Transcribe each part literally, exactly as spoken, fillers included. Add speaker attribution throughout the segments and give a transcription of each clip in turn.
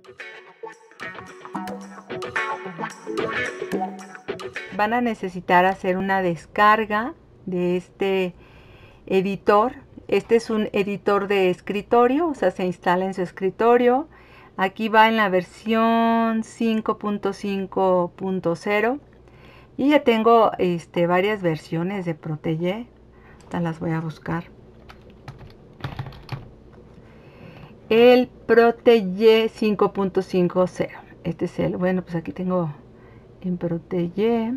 Speaker 1: Van a necesitar hacer una descarga de este editor. Este es un editor de escritorio, o sea, se instala en su escritorio. Aquí va en la versión cinco punto cinco punto cero y ya tengo este, varias versiones de Protege. Estas las voy a buscar. El Protege cinco punto cinco punto cero. Este es el, bueno, pues aquí tengo en Protege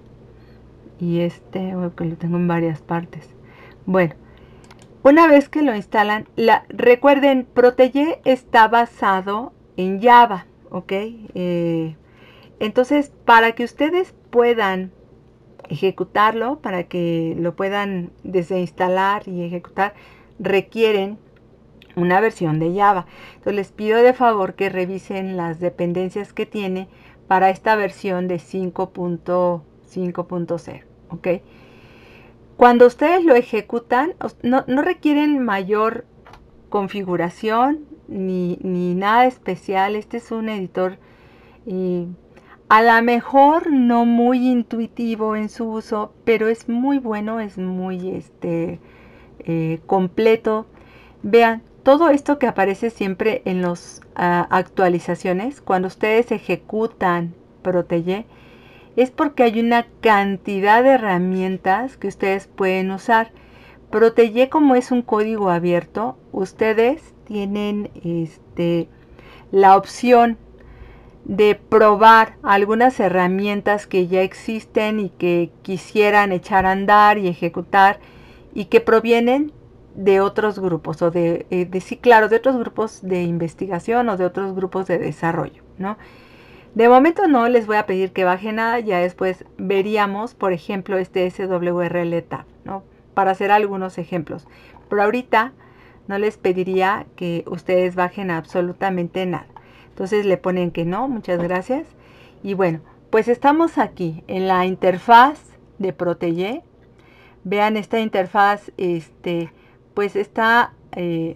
Speaker 1: y este, que lo tengo en varias partes. Bueno, una vez que lo instalan, la, recuerden, Protege está basado en Java, ¿ok? Eh, entonces, para que ustedes puedan ejecutarlo, para que lo puedan desinstalar y ejecutar, requieren una versión de Java. Entonces, les pido de favor que revisen las dependencias que tiene para esta versión de cinco punto cinco punto cero, ¿ok? Cuando ustedes lo ejecutan, no, no requieren mayor configuración ni, ni nada especial. Este es un editor eh, a lo mejor no muy intuitivo en su uso, pero es muy bueno, es muy este, eh, completo. Vean, todo esto que aparece siempre en las uh, actualizaciones, cuando ustedes ejecutan Protege, es porque hay una cantidad de herramientas que ustedes pueden usar. Protege, como es un código abierto, ustedes tienen este, la opción de probar algunas herramientas que ya existen y que quisieran echar a andar y ejecutar y que provienen de otros grupos o de, de sí, claro, de otros grupos de investigación o de otros grupos de desarrollo, ¿no? De momento no les voy a pedir que bajen nada, ya después veríamos, por ejemplo, este S W R L Tab, ¿no? Para hacer algunos ejemplos. Pero ahorita no les pediría que ustedes bajen absolutamente nada. Entonces le ponen que no, muchas gracias. Y bueno, pues estamos aquí en la interfaz de Protege. Vean esta interfaz, este, pues está eh,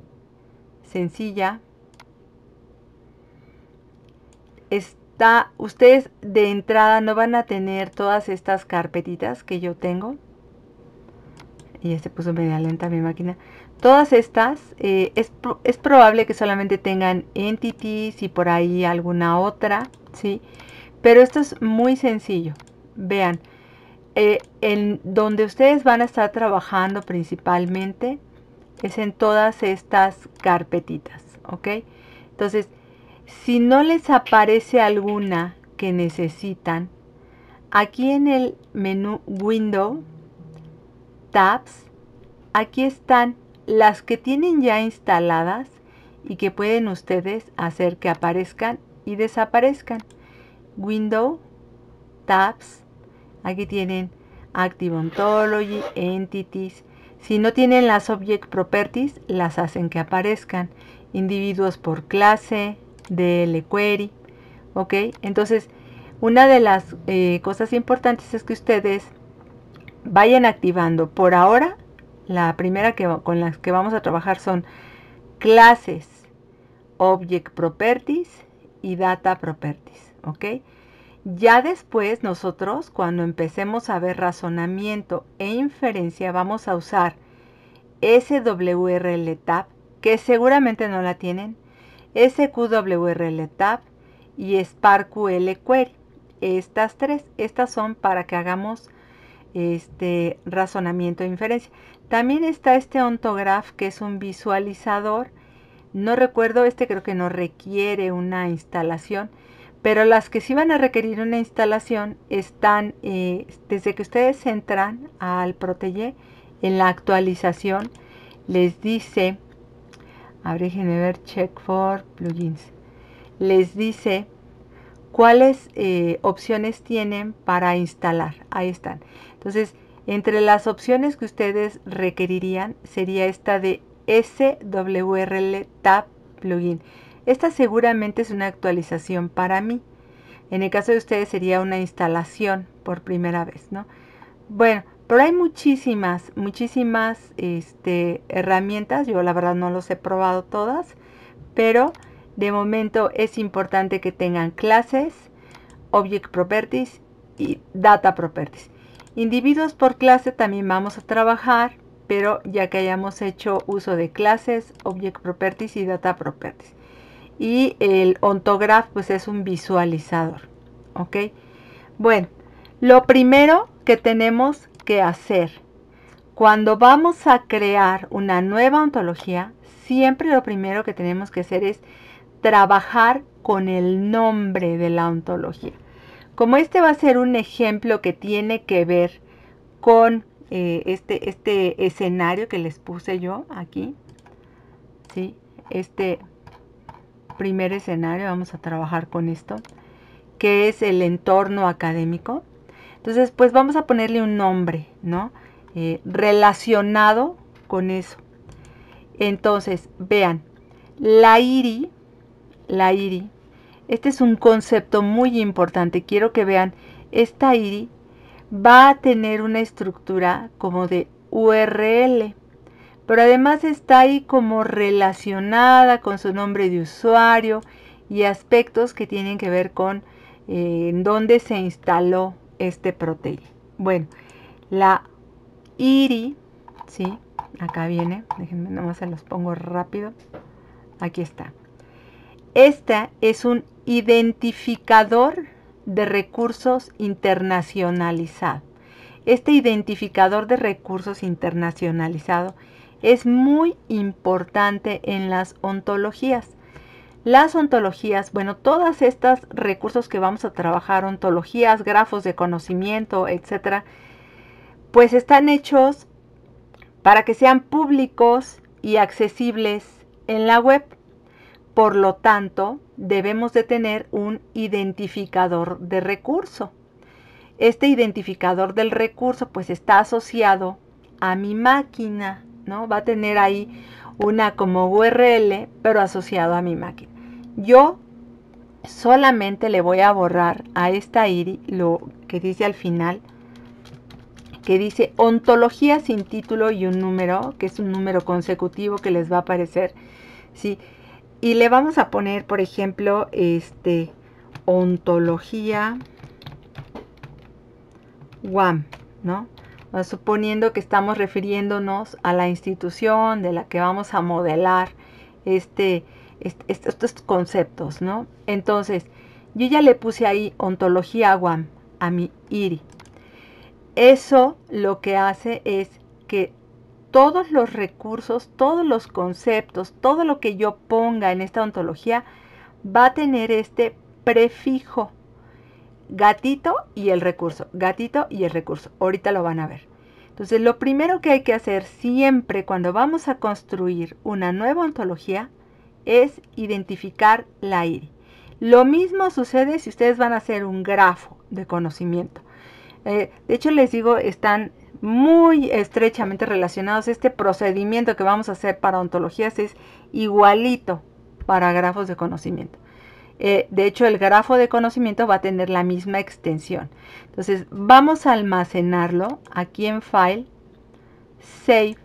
Speaker 1: sencilla. Está, ustedes de entrada no van a tener todas estas carpetitas que yo tengo. Y ya se puso media lenta mi máquina. Todas estas, eh, es, es probable que solamente tengan entities y por ahí alguna otra, ¿sí? Pero esto es muy sencillo. Vean, eh, en donde ustedes van a estar trabajando principalmente es en todas estas carpetitas, ¿ok? Entonces, si no les aparece alguna que necesitan, aquí en el menú Window, Tabs, aquí están las que tienen ya instaladas y que pueden ustedes hacer que aparezcan y desaparezcan. Window, Tabs, aquí tienen Active Ontology, Entities. Si no tienen las Object Properties, las hacen que aparezcan. Individuos por clase, D L Query, ¿ok? Entonces, una de las eh, cosas importantes es que ustedes vayan activando. Por ahora, la primera que, con las que vamos a trabajar son clases, Object Properties y Data Properties, ¿ok? Ya después nosotros, cuando empecemos a ver razonamiento e inferencia, vamos a usar S W R L Tab, que seguramente no la tienen, S Q W R L Tab y SparkQL Query. Estas tres, estas son para que hagamos este razonamiento e inferencia. También está este Ontograph, que es un visualizador. No recuerdo, este creo que no requiere una instalación, pero las que sí van a requerir una instalación están eh, desde que ustedes entran al Protege, en la actualización les dice, a ver, déjenme ver, check for plugins, les dice cuáles eh, opciones tienen para instalar. Ahí están. Entonces, entre las opciones que ustedes requerirían sería esta de S W R L Tab Plugin. Esta seguramente es una actualización para mí. En el caso de ustedes sería una instalación por primera vez, ¿no? Bueno, pero hay muchísimas, muchísimas este, herramientas. Yo la verdad no los he probado todas, pero De momento es importante que tengan clases, Object Properties y Data Properties. Individuos por clase también vamos a trabajar, pero ya que hayamos hecho uso de clases, Object Properties y Data Properties. Y el OntoGraph pues es un visualizador, ¿ok? Bueno, lo primero que tenemos que hacer cuando vamos a crear una nueva ontología, siempre lo primero que tenemos que hacer es trabajar con el nombre de la ontología. Como este va a ser un ejemplo que tiene que ver con eh, este, este escenario que les puse yo aquí, ¿sí? Este primer escenario, vamos a trabajar con esto, que es el entorno académico. Entonces, pues vamos a ponerle un nombre, ¿no? Eh, relacionado con eso. Entonces, vean, la I R I, la I R I, este es un concepto muy importante. Quiero que vean, esta I R I va a tener una estructura como de U R L, pero además está ahí como relacionada con su nombre de usuario y aspectos que tienen que ver con eh, en dónde se instaló este protein. Bueno, la I R I, ¿sí? Acá viene, déjenme nomás se los pongo rápido. Aquí está. Esta es un identificador de recursos internacionalizado. Este identificador de recursos internacionalizado es muy importante en las ontologías. Las ontologías, bueno, todas estos recursos que vamos a trabajar, ontologías, grafos de conocimiento, etcétera, pues están hechos para que sean públicos y accesibles en la web. Por lo tanto, debemos de tener un identificador de recurso. Este identificador del recurso pues está asociado a mi máquina, ¿no? Va a tener ahí una como U R L, pero asociado a mi máquina. Yo solamente le voy a borrar a esta I R I lo que dice al final, que dice ontología sin título y un número, que es un número consecutivo que les va a aparecer, ¿sí? Y le vamos a poner, por ejemplo, este, ontología U A M, ¿no? Suponiendo que estamos refiriéndonos a la institución de la que vamos a modelar este, este, estos conceptos, ¿no? Entonces, yo ya le puse ahí ontología U A M a mi I R I. Eso lo que hace es que todos los recursos, todos los conceptos, todo lo que yo ponga en esta ontología va a tener este prefijo. Gatito y el recurso, gatito y el recurso. Ahorita lo van a ver. Entonces, lo primero que hay que hacer siempre cuando vamos a construir una nueva ontología es identificar la I R I. Lo mismo sucede si ustedes van a hacer un grafo de conocimiento. Eh, de hecho, les digo, están muy estrechamente relacionados. Este procedimiento que vamos a hacer para ontologías es igualito para grafos de conocimiento. Eh, de hecho, el grafo de conocimiento va a tener la misma extensión. Entonces, vamos a almacenarlo aquí en File, Save.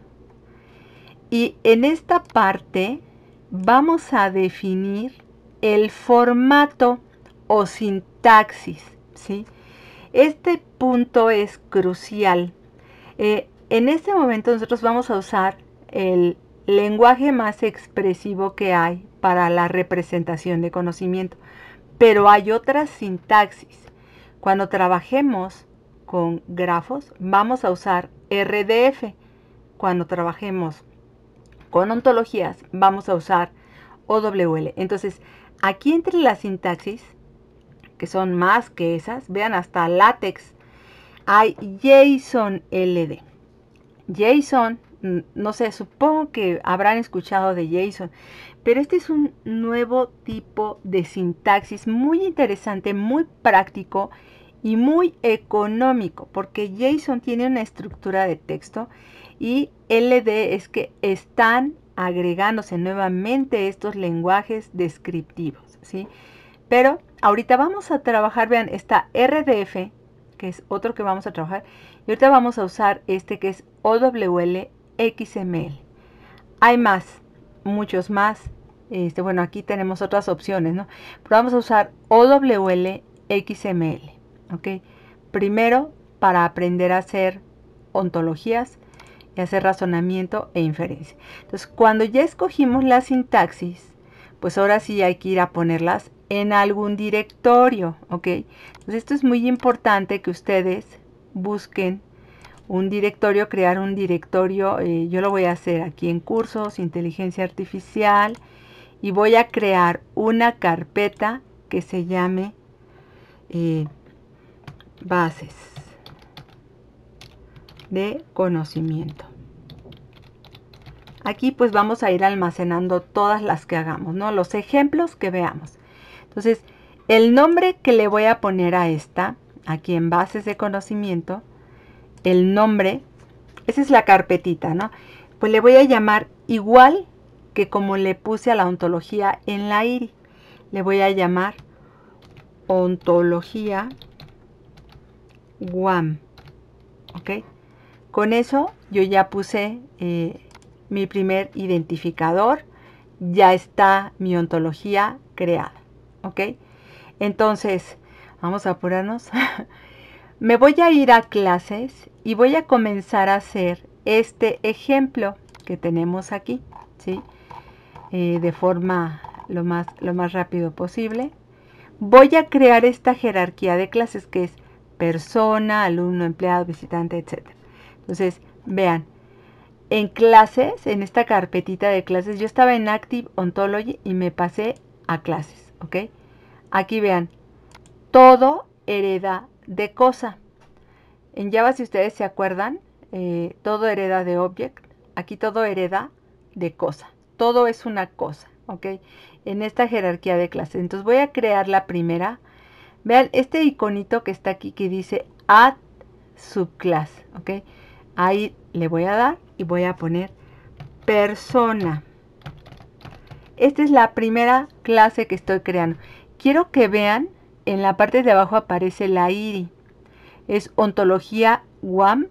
Speaker 1: Y en esta parte vamos a definir el formato o sintaxis, ¿sí? Este punto es crucial. Eh, en este momento nosotros vamos a usar el lenguaje más expresivo que hay para la representación de conocimiento, pero hay otras sintaxis. Cuando trabajemos con grafos vamos a usar R D F. Cuando trabajemos con ontologías vamos a usar O W L. Entonces, aquí entre las sintaxis, que son más que esas, vean, hasta LaTeX, hay JSON L D. JSON, no sé, supongo que habrán escuchado de JSON, pero este es un nuevo tipo de sintaxis muy interesante, muy práctico y muy económico, porque JSON tiene una estructura de texto y L D es que están agregándose nuevamente estos lenguajes descriptivos, ¿sí? Pero ahorita vamos a trabajar, vean, esta R D F, que es otro que vamos a trabajar, y ahorita vamos a usar este que es O W L X M L. Hay más, muchos más. Este, bueno, aquí tenemos otras opciones, ¿no? Pero vamos a usar O W L X M L, ¿ok? Primero, para aprender a hacer ontologías y hacer razonamiento e inferencia. Entonces, cuando ya escogimos la sintaxis, pues ahora sí hay que ir a ponerlas en algún directorio, ¿ok? Entonces, esto es muy importante que ustedes busquen un directorio, crear un directorio. Eh, yo lo voy a hacer aquí en cursos, inteligencia artificial, y voy a crear una carpeta que se llame eh, bases de conocimiento. Aquí pues vamos a ir almacenando todas las que hagamos, ¿no? Los ejemplos que veamos. Entonces, el nombre que le voy a poner a esta, aquí en bases de conocimiento, el nombre, esa es la carpetita, ¿no? Pues le voy a llamar igual que como le puse a la ontología en la I R I. Le voy a llamar ontología W A M, ¿ok? Con eso yo ya puse eh, mi primer identificador, ya está mi ontología creada, ¿ok? Entonces, vamos a apurarnos. Me voy a ir a clases y voy a comenzar a hacer este ejemplo que tenemos aquí, ¿sí? Eh, de forma lo más, lo más rápido posible. Voy a crear esta jerarquía de clases que es persona, alumno, empleado, visitante, etcétera. Entonces, vean, en clases, en esta carpetita de clases, yo estaba en Active Ontology y me pasé a clases, ¿ok? Aquí vean, todo hereda de cosa. En Java, si ustedes se acuerdan, eh, todo hereda de object. Aquí todo hereda de cosa. Todo es una cosa, ¿ok? En esta jerarquía de clases. Entonces voy a crear la primera. Vean este iconito que está aquí que dice Add Subclass, ¿ok? Ahí le voy a dar y voy a poner persona. Esta es la primera clase que estoy creando. Quiero que vean, en la parte de abajo aparece la I R I. Es ontología W A M,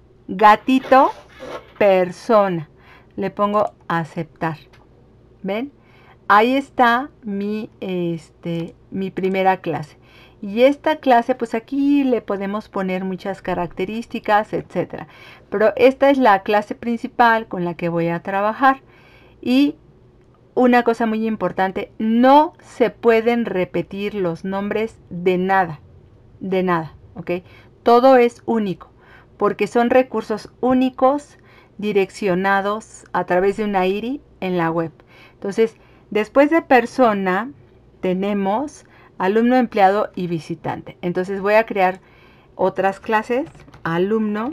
Speaker 1: gatito, persona. Le pongo aceptar. ¿Ven? Ahí está mi, este, mi primera clase. Y esta clase, pues aquí le podemos poner muchas características, etcétera. Pero esta es la clase principal con la que voy a trabajar. Y una cosa muy importante, no se pueden repetir los nombres de nada. De nada, ¿ok? Todo es único, porque son recursos únicos direccionados a través de una I R I en la web. Entonces, después de persona, tenemos alumno, empleado y visitante. Entonces voy a crear otras clases. Alumno.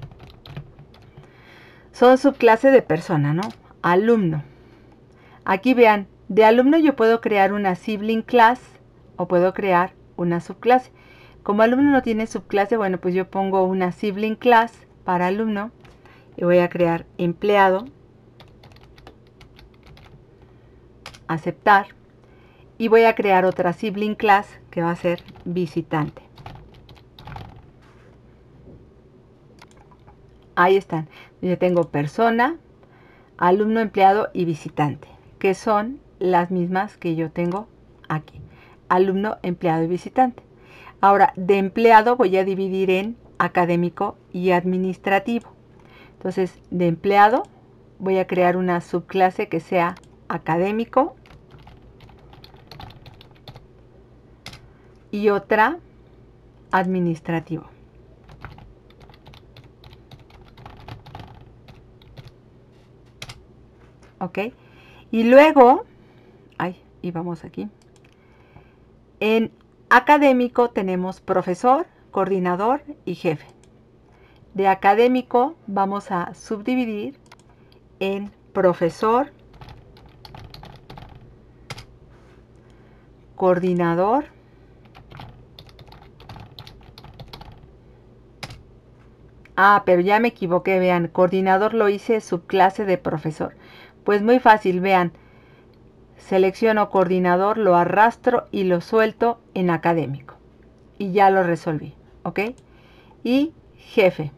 Speaker 1: Son subclase de persona, ¿no? Alumno. Aquí vean, de alumno yo puedo crear una sibling class o puedo crear una subclase. Como alumno no tiene subclase, bueno, pues yo pongo una sibling class para alumno y voy a crear empleado, aceptar, y voy a crear otra sibling class que va a ser visitante. Ahí están. Yo tengo persona, alumno, empleado y visitante, que son las mismas que yo tengo aquí. Alumno, empleado y visitante. Ahora, de empleado voy a dividir en académico y administrativo. Entonces, de empleado voy a crear una subclase que sea académico y otra administrativo. ¿Ok? Y luego, ay, y vamos aquí. En académico tenemos profesor, coordinador y jefe. De académico vamos a subdividir en profesor, coordinador Ah, pero ya me equivoqué, vean, coordinador lo hice subclase de profesor. Pues muy fácil, vean, selecciono coordinador, lo arrastro y lo suelto en académico. Y ya lo resolví, ¿ok? Y jefe.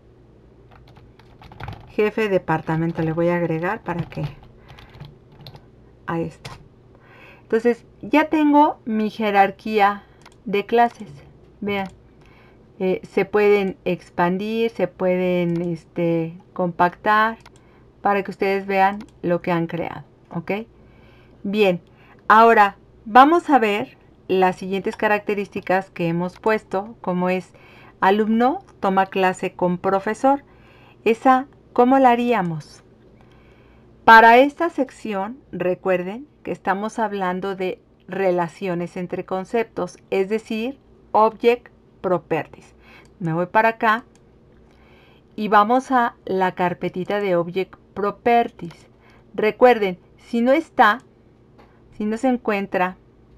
Speaker 1: Jefe de departamento le voy a agregar para que Ahí está. Entonces, ya tengo mi jerarquía de clases. Vean, eh, se pueden expandir, se pueden este, compactar para que ustedes vean lo que han creado. ¿Ok? Bien, ahora vamos a ver las siguientes características que hemos puesto, como es alumno toma clase con profesor. Esa, ¿cómo la haríamos? Para esta sección, recuerden que estamos hablando de relaciones entre conceptos, es decir, Object Properties. Me voy para acá y vamos a la carpetita de Object Properties. Recuerden, si no está, si no se encuentra,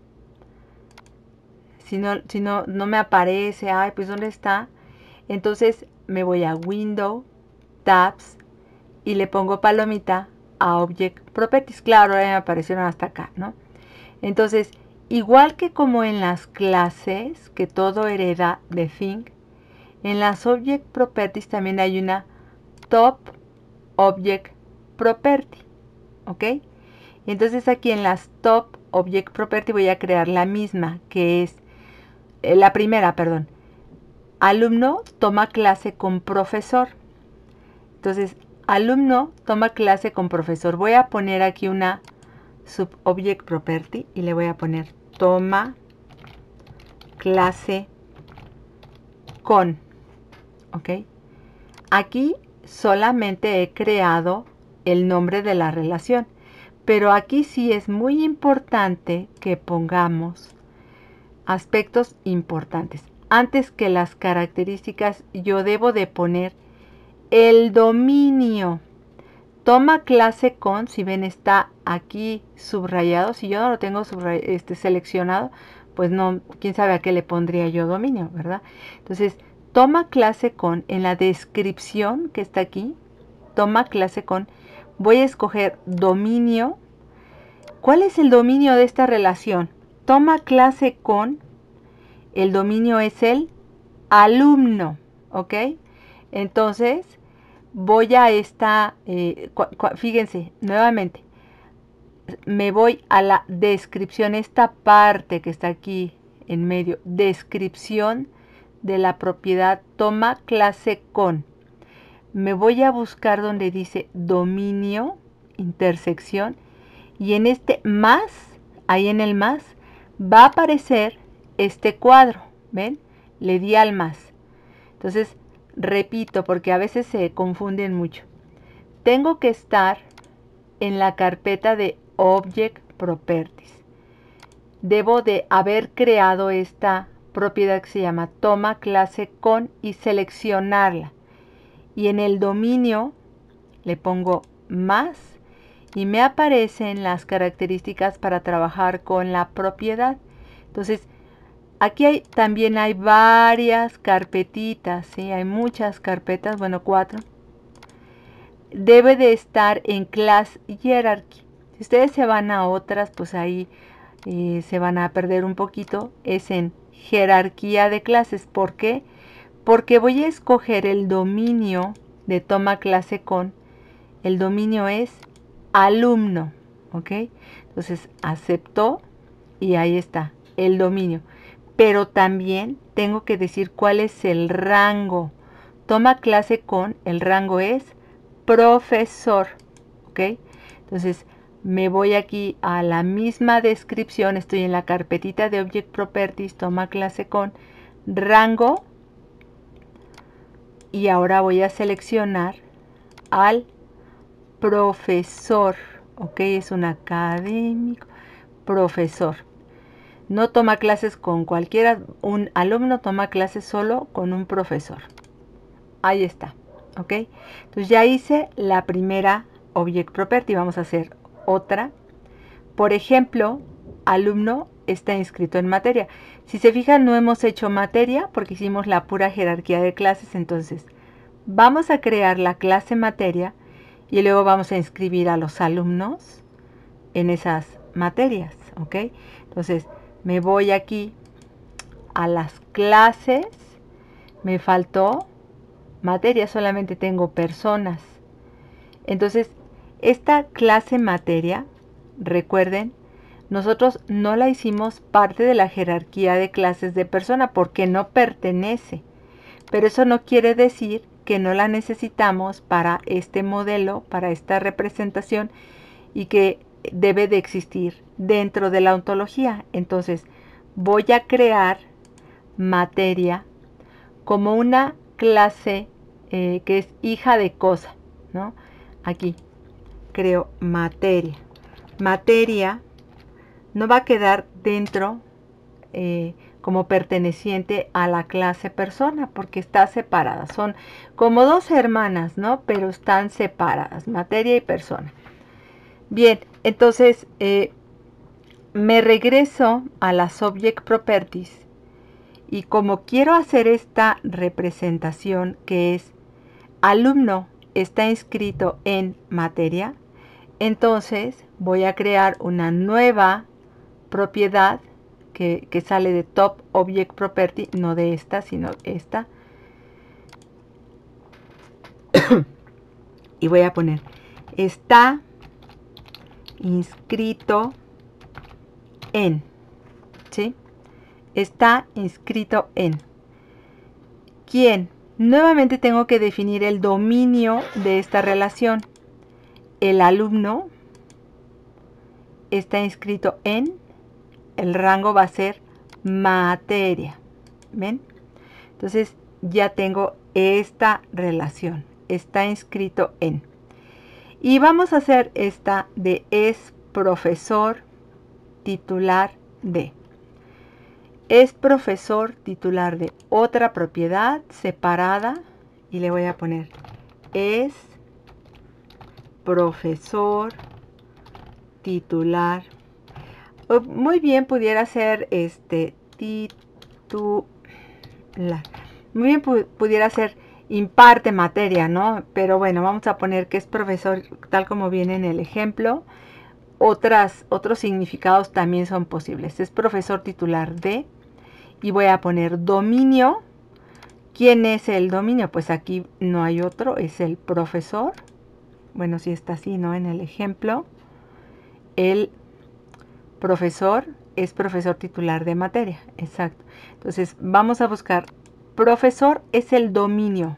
Speaker 1: si no, si no, no me aparece, ay, pues ¿dónde está? Entonces me voy a Window, Tabs y le pongo palomita a Object Properties. Claro, ahora me aparecieron hasta acá, ¿no? Entonces, igual que como en las clases, que todo hereda de Thing, en las Object Properties también hay una Top Object Property, ¿ok? Entonces aquí en las Top Object Property voy a crear la misma, que es eh, la primera, perdón. Alumno toma clase con profesor. Entonces, alumno toma clase con profesor. Voy a poner aquí una subobject property y le voy a poner toma clase con. ¿Ok? Aquí solamente he creado el nombre de la relación. Pero aquí sí es muy importante que pongamos aspectos importantes. Antes que las características, yo debo de poner el dominio. Toma clase con, si ven está aquí subrayado, si yo no lo tengo este, seleccionado, pues no, quién sabe a qué le pondría yo dominio, ¿verdad? Entonces, toma clase con, en la descripción que está aquí, toma clase con, voy a escoger dominio. ¿Cuál es el dominio de esta relación? Toma clase con, el dominio es el alumno, ¿ok? Entonces, voy a esta, eh, fíjense, nuevamente, me voy a la descripción, esta parte que está aquí en medio, descripción de la propiedad, toma clase con. Me voy a buscar donde dice dominio, intersección, y en este más, ahí en el más, va a aparecer este cuadro, ¿ven? Le di al más. Entonces, repito, porque a veces se confunden mucho. Tengo que estar en la carpeta de Object Properties. Debo de haber creado esta propiedad que se llama toma clase con y seleccionarla. Y en el dominio le pongo más y me aparecen las características para trabajar con la propiedad. Entonces, aquí hay, también hay varias carpetitas, ¿sí? Hay muchas carpetas, bueno, cuatro. Debe de estar en Class Hierarchy. Si ustedes se van a otras, pues ahí eh, se van a perder un poquito. Es en jerarquía de clases. ¿Por qué? Porque voy a escoger el dominio de toma clase con. El dominio es alumno, ¿ok? Entonces, aceptó y ahí está, el dominio. Pero también tengo que decir cuál es el rango. Toma clase con, el rango es profesor, ¿ok? Entonces, me voy aquí a la misma descripción, estoy en la carpetita de Object Properties, toma clase con, rango, y ahora voy a seleccionar al profesor, ok, es un académico, profesor. No toma clases con cualquiera, un alumno toma clases solo con un profesor. Ahí está, ok. Entonces ya hice la primera Object Property, vamos a hacer otra. Por ejemplo, alumno está inscrito en materia. Si se fijan, no hemos hecho materia porque hicimos la pura jerarquía de clases. Entonces, vamos a crear la clase materia y luego vamos a inscribir a los alumnos en esas materias, ¿ok? Entonces, me voy aquí a las clases. Me faltó materia, solamente tengo personas. Entonces, esta clase materia recuerden, nosotros no la hicimos parte de la jerarquía de clases de persona porque no pertenece. Pero eso no quiere decir que no la necesitamos para este modelo, para esta representación, y que debe de existir dentro de la ontología. Entonces, voy a crear materia como una clase eh, que es hija de cosa, ¿no? Aquí creo materia. Materia no va a quedar dentro eh, como perteneciente a la clase persona porque está separada. Son como dos hermanas, ¿no? Pero están separadas, materia y persona. Bien, entonces eh, me regreso a las Object Properties y como quiero hacer esta representación que es alumno está inscrito en materia, entonces voy a crear una nueva propiedad que, que sale de Top Object Property, no de esta, sino esta. Y voy a poner, está inscrito en, ¿sí? Está inscrito en. ¿Quién? Nuevamente tengo que definir el dominio de esta relación. El alumno está inscrito en, el rango va a ser materia. ¿Ven? Entonces ya tengo esta relación. Está inscrito en. Y vamos a hacer esta de es profesor titular de. Es profesor titular de otra propiedad separada y le voy a poner es profesor titular. Muy bien pudiera ser este titular. Muy bien pu pudiera ser imparte materia, ¿no? Pero bueno, vamos a poner que es profesor tal como viene en el ejemplo. Otras, otros significados también son posibles. Es profesor titular de. Y voy a poner dominio. ¿Quién es el dominio? Pues aquí no hay otro, es el profesor. Bueno, si está así, ¿no? En el ejemplo. El profesor es profesor titular de materia. Exacto. Entonces, vamos a buscar. Profesor es el dominio.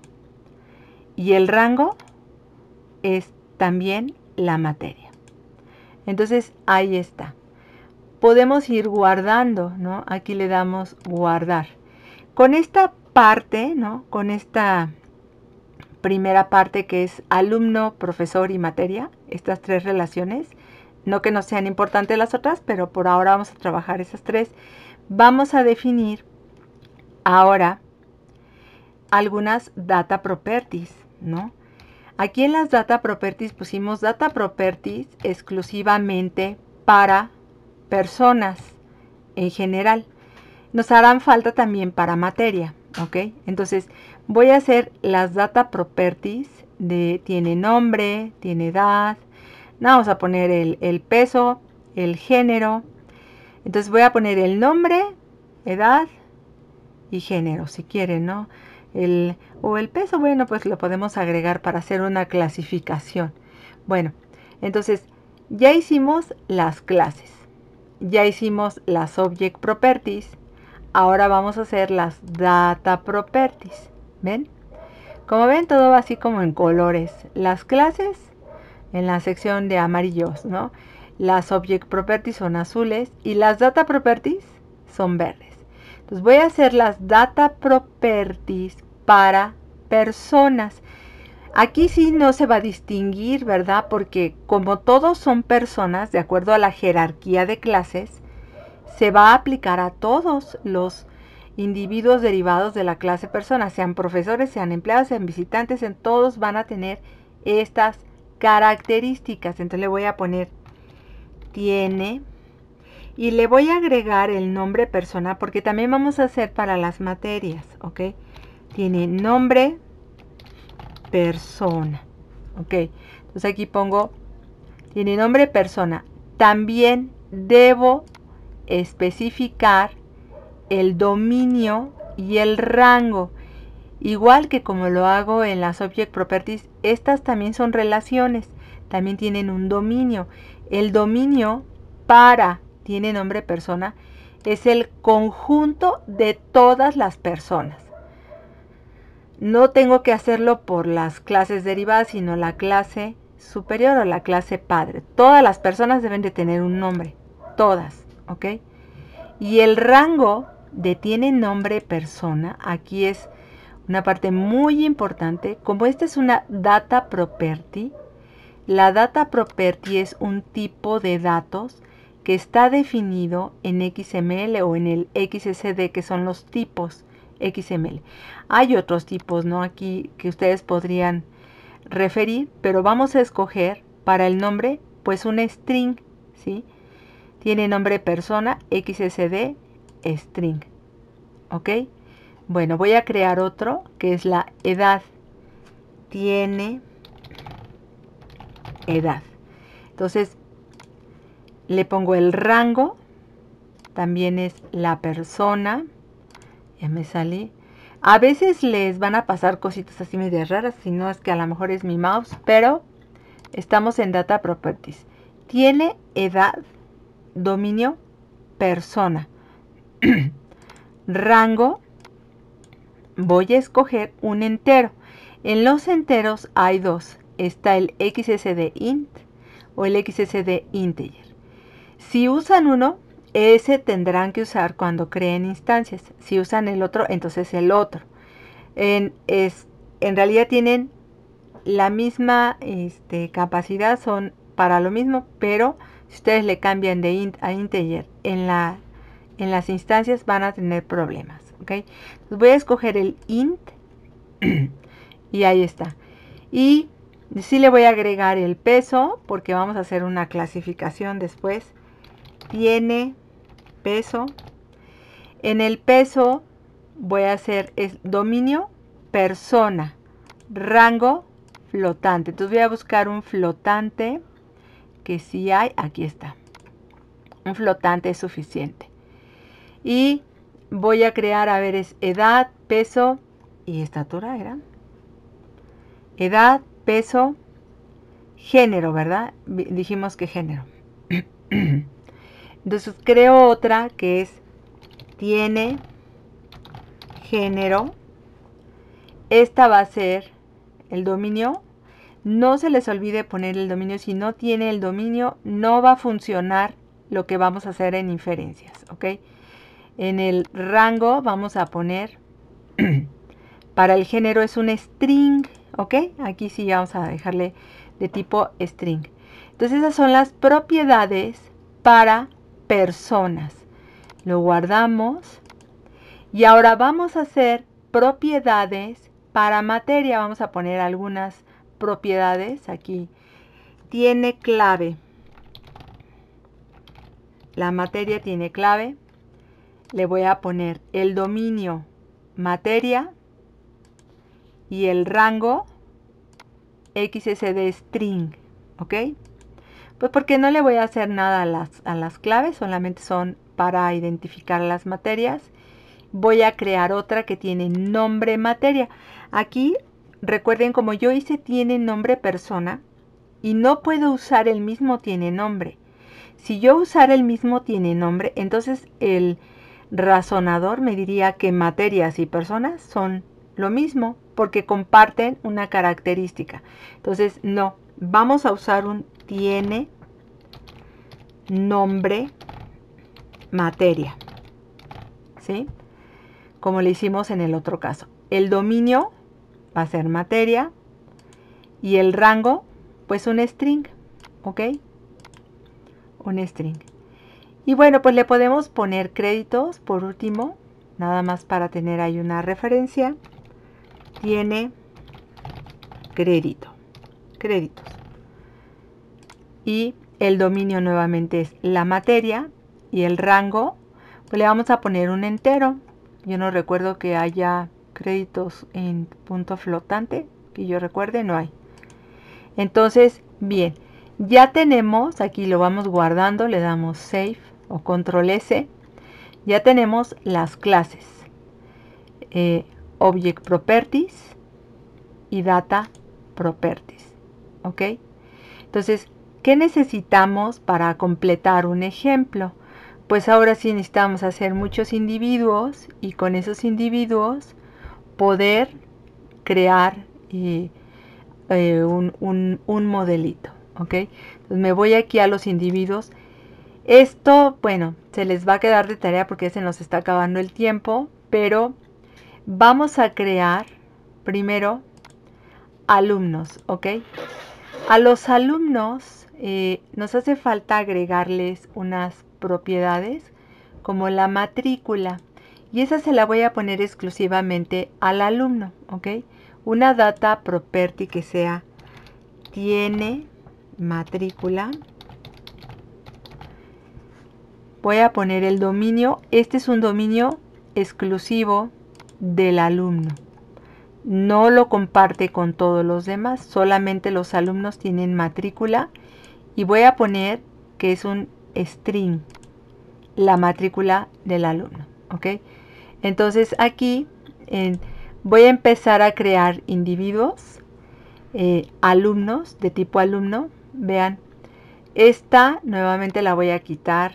Speaker 1: Y el rango es también la materia. Entonces, ahí está. Podemos ir guardando, ¿no? Aquí le damos guardar. Con esta parte, ¿no? Con esta primera parte que es alumno, profesor y materia, estas tres relaciones, no que no sean importantes las otras, pero por ahora vamos a trabajar esas tres. Vamos a definir ahora algunas data properties, ¿no? Aquí en las data properties pusimos data properties exclusivamente para personas en general. Nos harán falta también para materia, ¿ok? Entonces voy a hacer las data properties de tiene nombre, tiene edad. Vamos a poner el, el peso, el género. Entonces voy a poner el nombre, edad y género, si quieren, ¿no? El, o el peso, bueno, pues lo podemos agregar para hacer una clasificación. Bueno, entonces ya hicimos las clases. Ya hicimos las Object Properties. Ahora vamos a hacer las Data Properties. ¿Ven? Como ven, todo va así como en colores. Las clases en la sección de amarillos, ¿no? Las Object Properties son azules y las Data Properties son verdes. Entonces voy a hacer las Data Properties para personas. Aquí sí no se va a distinguir, ¿verdad? Porque como todos son personas, de acuerdo a la jerarquía de clases, se va a aplicar a todos los individuos derivados de la clase persona, sean profesores, sean empleados, sean visitantes, en todos van a tener estas características. Entonces le voy a poner tiene y le voy a agregar el nombre persona porque también vamos a hacer para las materias, ¿ok? Tiene nombre persona, ok. Entonces aquí pongo tiene nombre persona. También debo especificar el dominio y el rango, igual que como lo hago en las Object Properties. Estas también son relaciones, también tienen un dominio. El dominio para tiene nombre persona es el conjunto de todas las personas. No tengo que hacerlo por las clases derivadas, sino la clase superior o la clase padre. Todas las personas deben de tener un nombre, todas, ¿ok? Y el rango de tiene nombre persona, aquí es una parte muy importante. Como esta es una data property, la data property es un tipo de datos que está definido en X M L o en el X S D, que son los tipos X M L. Hay otros tipos, ¿no? Aquí que ustedes podrían referir, pero vamos a escoger para el nombre, pues un string, ¿sí? Tiene nombre persona, X S D, string, ¿ok? Bueno, voy a crear otro que es la edad. Tiene edad. Entonces, le pongo el rango, también es la persona. Ya me salí. A veces les van a pasar cositas así medio raras, si no es que a lo mejor es mi mouse, pero estamos en Data Properties. Tiene edad, dominio, persona. Rango, voy a escoger un entero. En los enteros hay dos. Está el X S D int o el X S D integer. Si usan uno, ese tendrán que usar cuando creen instancias. Si usan el otro, entonces el otro. En, es, en realidad tienen la misma este, capacidad, son para lo mismo, pero si ustedes le cambian de int a integer en, la, en las instancias van a tener problemas. ¿Okay? Entonces voy a escoger el int y ahí está. Y sí le voy a agregar el peso porque vamos a hacer una clasificación después. Tiene peso. En el peso voy a hacer es dominio, persona, rango, flotante. Entonces voy a buscar un flotante que sí hay. Aquí está. Un flotante es suficiente. Y voy a crear, a ver, es edad, peso y estatura, ¿era? Edad, peso, género, ¿verdad? Dijimos que género. Entonces creo otra que es tiene género. Esta va a ser el dominio. No se les olvide poner el dominio. Si no tiene el dominio, no va a funcionar lo que vamos a hacer en inferencias, ¿ok? En el rango vamos a poner, para el género es un string, ¿ok? Aquí sí vamos a dejarle de tipo string. Entonces esas son las propiedades para personas. Lo guardamos. Y ahora vamos a hacer propiedades para materia. Vamos a poner algunas propiedades aquí. Tiene clave. La materia tiene clave. Le voy a poner el dominio materia y el rango X S D string. ¿Ok? Pues porque no le voy a hacer nada a las, a las claves. Solamente son para identificar las materias. Voy a crear otra que tiene nombre materia. Aquí, recuerden, como yo hice tiene nombre persona y no puedo usar el mismo tiene nombre. Si yo usara el mismo tiene nombre, entonces el razonador me diría que materias y personas son lo mismo porque comparten una característica. Entonces, no, vamos a usar un tiene nombre materia. ¿Sí? Como le hicimos en el otro caso. El dominio va a ser materia y el rango, pues un string, ¿ok? Un string. Y bueno, pues le podemos poner créditos por último, nada más para tener ahí una referencia. Tiene crédito, créditos. Y el dominio nuevamente es la materia y el rango, pues le vamos a poner un entero. Yo no recuerdo que haya créditos en punto flotante, que yo recuerde, no hay. Entonces, bien, ya tenemos, aquí lo vamos guardando, le damos Save o Control S. Ya tenemos las clases. Eh, Object Properties y Data Properties. ¿Ok? Entonces, ¿qué necesitamos para completar un ejemplo? Pues ahora sí necesitamos hacer muchos individuos y con esos individuos poder crear eh, eh, un, un, un modelito, ¿ok? Entonces me voy aquí a los individuos. Esto, bueno, se les va a quedar de tarea porque se nos está acabando el tiempo, pero vamos a crear primero alumnos, ¿ok? A los alumnos eh, nos hace falta agregarles unas propiedades como la matrícula y esa se la voy a poner exclusivamente al alumno, ¿ok? Una data property que sea tiene matrícula. Voy a poner el dominio. Este es un dominio exclusivo del alumno. No lo comparte con todos los demás. Solamente los alumnos tienen matrícula. Y voy a poner que es un string. La matrícula del alumno. ¿Ok? Entonces aquí en, voy a empezar a crear individuos. Eh, alumnos de tipo alumno. Vean. Esta nuevamente la voy a quitar.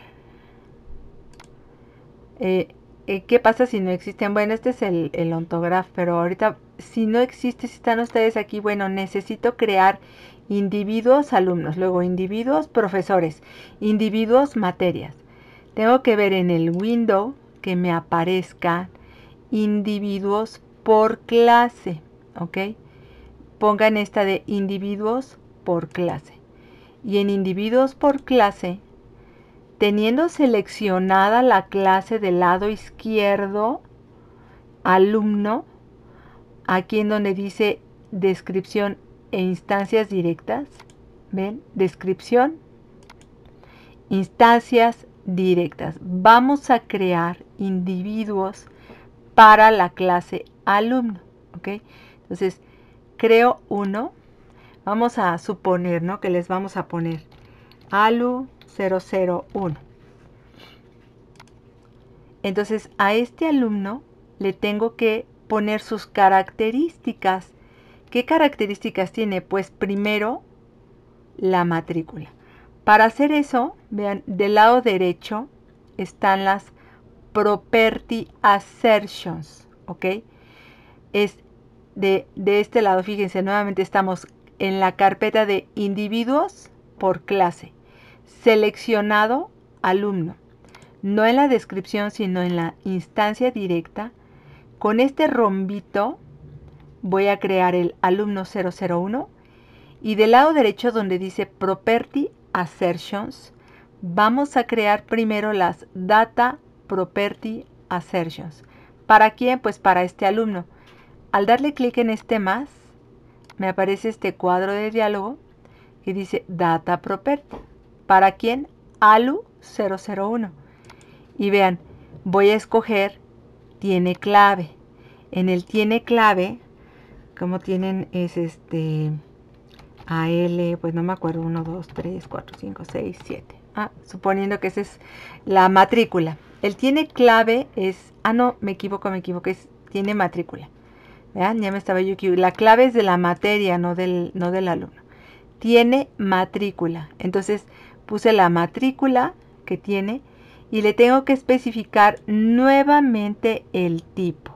Speaker 1: Eh, eh, ¿Qué pasa si no existen? Bueno, este es el, el ontograph, pero ahorita si no existe, si están ustedes aquí, bueno, necesito crear individuos alumnos, luego individuos profesores, individuos materias. Tengo que ver en el window que me aparezcan individuos por clase, ¿ok? Pongan esta de individuos por clase. Y en individuos por clase, teniendo seleccionada la clase del lado izquierdo, alumno, aquí en donde dice descripción e instancias directas, ¿ven? Descripción, instancias directas. Vamos a crear individuos para la clase alumno, ¿ok? Entonces, creo uno. Vamos a suponer, ¿no? Que les vamos a poner alu cero cero uno. Entonces a este alumno le tengo que poner sus características. ¿Qué características tiene? Pues primero la matrícula. Para hacer eso, vean, del lado derecho están las property assertions, ¿ok? Es de, de este lado, fíjense, nuevamente estamos en la carpeta de individuos por clase. Seleccionado alumno. No en la descripción, sino en la instancia directa. Con este rombito voy a crear el alumno cero cero uno y del lado derecho donde dice Property Assertions, vamos a crear primero las Data Property Assertions. ¿Para quién? Pues para este alumno. Al darle clic en este más, me aparece este cuadro de diálogo que dice Data Property. ¿Para quién? Alu cero cero uno. Y vean, voy a escoger tiene clave. En el tiene clave, como tienen es este A L, pues no me acuerdo, uno, dos, tres, cuatro, cinco, seis, siete. Ah, suponiendo que esa es la matrícula. El tiene clave es, ah no, me equivoco, me equivoco, es tiene matrícula. Vean, ya me estaba yo equivocando. La clave es de la materia, no del, no del alumno. Tiene matrícula. Entonces puse la matrícula que tiene y le tengo que especificar nuevamente el tipo.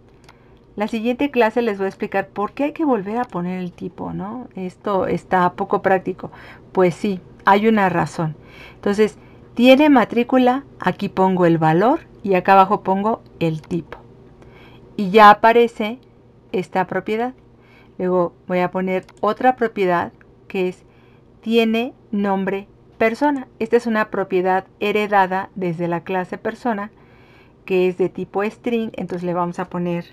Speaker 1: La siguiente clase les voy a explicar por qué hay que volver a poner el tipo, ¿no? Esto está poco práctico. Pues sí, hay una razón. Entonces, tiene matrícula, aquí pongo el valor y acá abajo pongo el tipo. Y ya aparece esta propiedad. Luego voy a poner otra propiedad que es tiene nombre persona. Esta es una propiedad heredada desde la clase persona que es de tipo string. Entonces le vamos a poner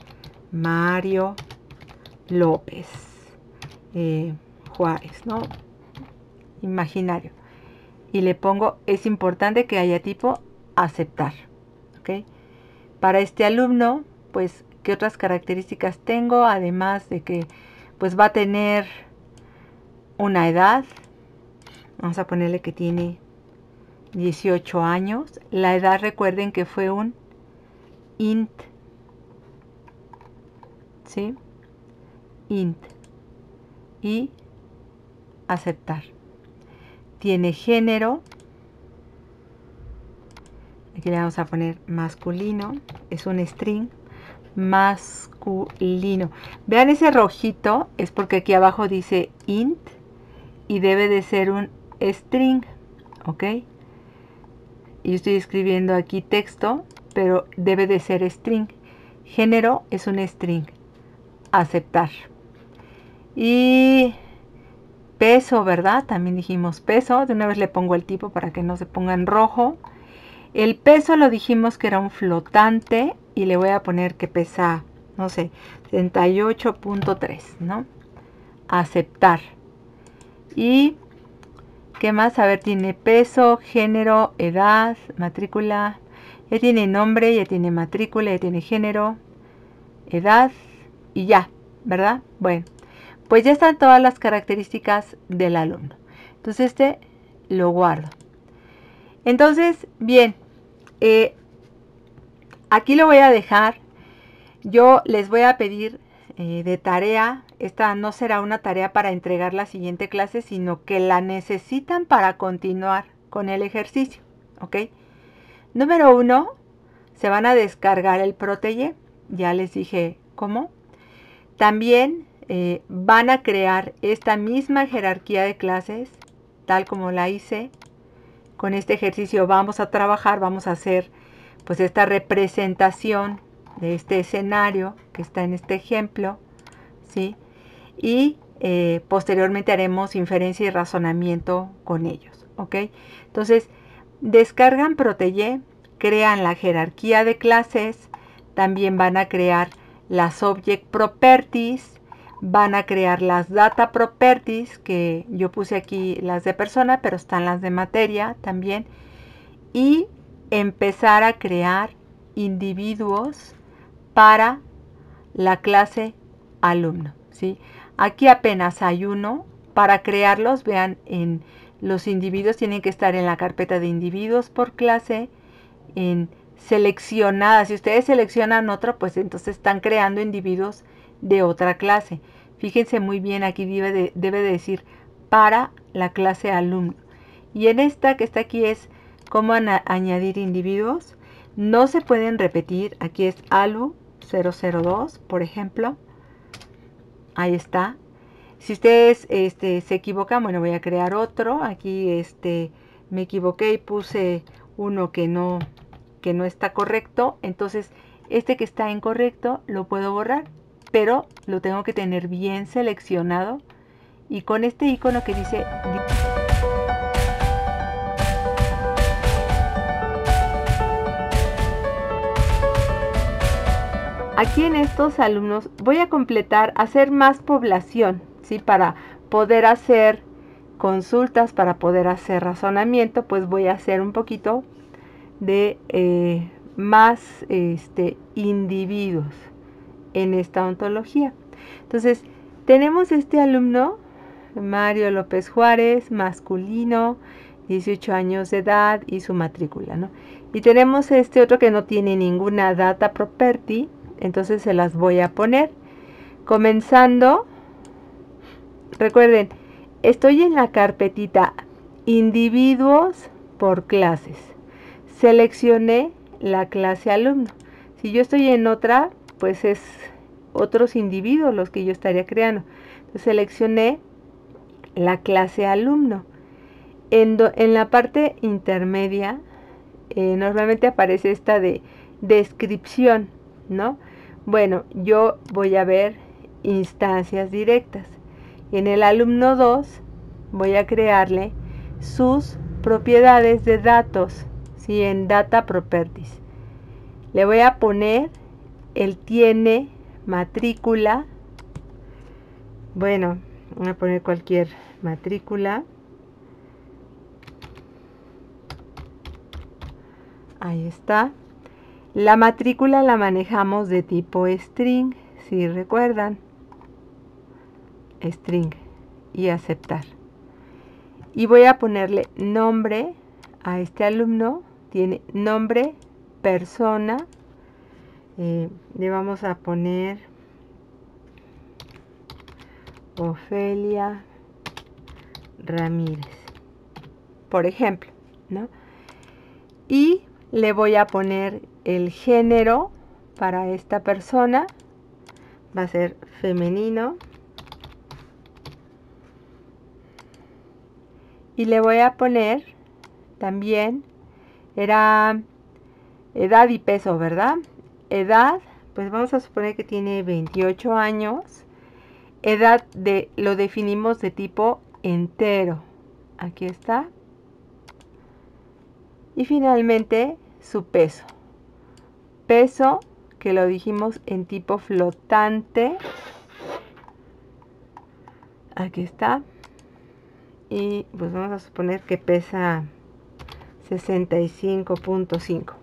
Speaker 1: Mario López eh, Juárez, ¿no? Imaginario. Y le pongo, es importante que haya tipo aceptar. ¿Ok? Para este alumno, pues, ¿qué otras características tengo? Además de que, pues, va a tener una edad. Vamos a ponerle que tiene dieciocho años. La edad, recuerden que fue un int. ¿Sí? Int. Y aceptar. tiene género. Aquí le vamos a poner masculino. Es un string masculino. Vean ese rojito, es porque aquí abajo dice int y debe de ser un string, ¿ok? Y yo estoy escribiendo aquí texto, pero debe de ser string. Género es un string. Aceptar. Y peso, ¿verdad? También dijimos peso. De una vez le pongo el tipo para que no se ponga en rojo. El peso lo dijimos que era un flotante y le voy a poner que pesa, no sé, setenta y ocho punto tres, ¿no? Aceptar. Y ¿qué más? A ver, tiene peso, género, edad, matrícula. Ya tiene nombre, ya tiene matrícula, ya tiene género, edad y ya, ¿verdad? Bueno, pues ya están todas las características del alumno. Entonces este lo guardo. Entonces, bien, eh, aquí lo voy a dejar. Yo les voy a pedir eh, de tarea, esta no será una tarea para entregar la siguiente clase, sino que la necesitan para continuar con el ejercicio, ¿ok? Número uno, se van a descargar el Protege, ya les dije cómo. También eh, van a crear esta misma jerarquía de clases, tal como la hice. Con este ejercicio vamos a trabajar, vamos a hacer pues esta representación de este escenario que está en este ejemplo, ¿sí? Y eh, posteriormente haremos inferencia y razonamiento con ellos, ¿ok? Entonces, descargan Protege, crean la jerarquía de clases, también van a crear las Object Properties, van a crear las Data Properties, que yo puse aquí las de persona, pero están las de materia también, y empezar a crear individuos para la clase alumno, ¿sí? Aquí apenas hay uno. Para crearlos, vean, en los individuos tienen que estar en la carpeta de individuos por clase, en seleccionadas. Si ustedes seleccionan otra, pues entonces están creando individuos de otra clase. Fíjense muy bien, aquí debe de, debe de decir para la clase alumno. Y en esta que está aquí es cómo añadir individuos. No se pueden repetir. Aquí es alu cero cero dos, por ejemplo. Ahí está. Si ustedes este, se equivocan, bueno, voy a crear otro. Aquí este, me equivoqué y puse uno que no, que no está correcto. Entonces, este que está incorrecto lo puedo borrar, pero lo tengo que tener bien seleccionado. Y con este icono que dice... Aquí en estos alumnos voy a completar, hacer más población, ¿sí? Para poder hacer consultas, para poder hacer razonamiento, pues voy a hacer un poquito de eh, más este, individuos en esta ontología. Entonces, tenemos este alumno, Mario López Juárez, masculino, dieciocho años de edad y su matrícula, ¿no? Y tenemos este otro que no tiene ninguna data property. Entonces se las voy a poner. Comenzando, recuerden, estoy en la carpetita individuos por clases. Seleccioné la clase alumno. Si yo estoy en otra, pues es otros individuos los que yo estaría creando. Entonces seleccioné la clase alumno. En, do, en la parte intermedia, eh, normalmente aparece esta de descripción, ¿no? Bueno, yo voy a ver instancias directas. En el alumno dos voy a crearle sus propiedades de datos, ¿sí? En Data Properties. Le voy a poner, él tiene matrícula. Bueno, voy a poner cualquier matrícula. Ahí está. La matrícula la manejamos de tipo string, si recuerdan. String y aceptar. Y voy a ponerle nombre a este alumno. Tiene nombre, persona. Eh, le vamos a poner Ofelia Ramírez. por ejemplo, ¿no? Y le voy a poner el género para esta persona, va a ser femenino. Y le voy a poner también, era edad y peso, ¿verdad? Edad, pues vamos a suponer que tiene veintiocho años. Edad de, lo definimos de tipo entero. Aquí está. Y finalmente su peso. Peso, que lo dijimos en tipo flotante. Aquí está. Y pues vamos a suponer que pesa sesenta y cinco punto cinco.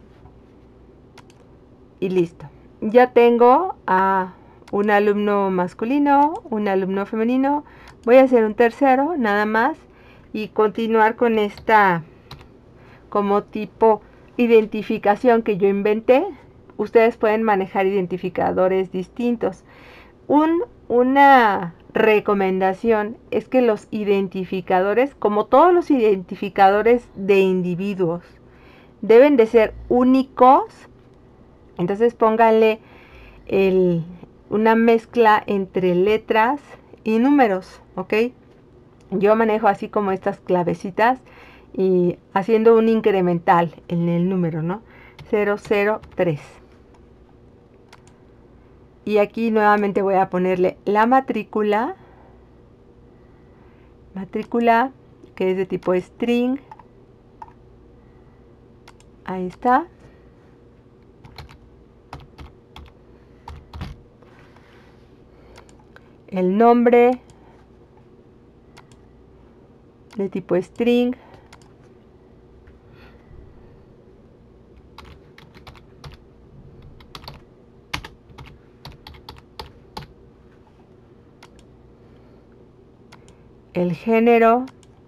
Speaker 1: Y listo. Ya tengo a un alumno masculino, un alumno femenino. Voy a hacer un tercero, nada más. Y continuar con esta como tipo identificación que yo inventé. Ustedes pueden manejar identificadores distintos. Un, una recomendación es que los identificadores, como todos los identificadores de individuos, deben de ser únicos. Entonces pónganle el, una mezcla entre letras y números, ¿ok? Yo manejo así como estas clavecitas y haciendo un incremental en el número, ¿no? cero cero tres. Y aquí nuevamente voy a ponerle la matrícula. Matrícula que es de tipo string. Ahí está. El nombre de tipo string. El género.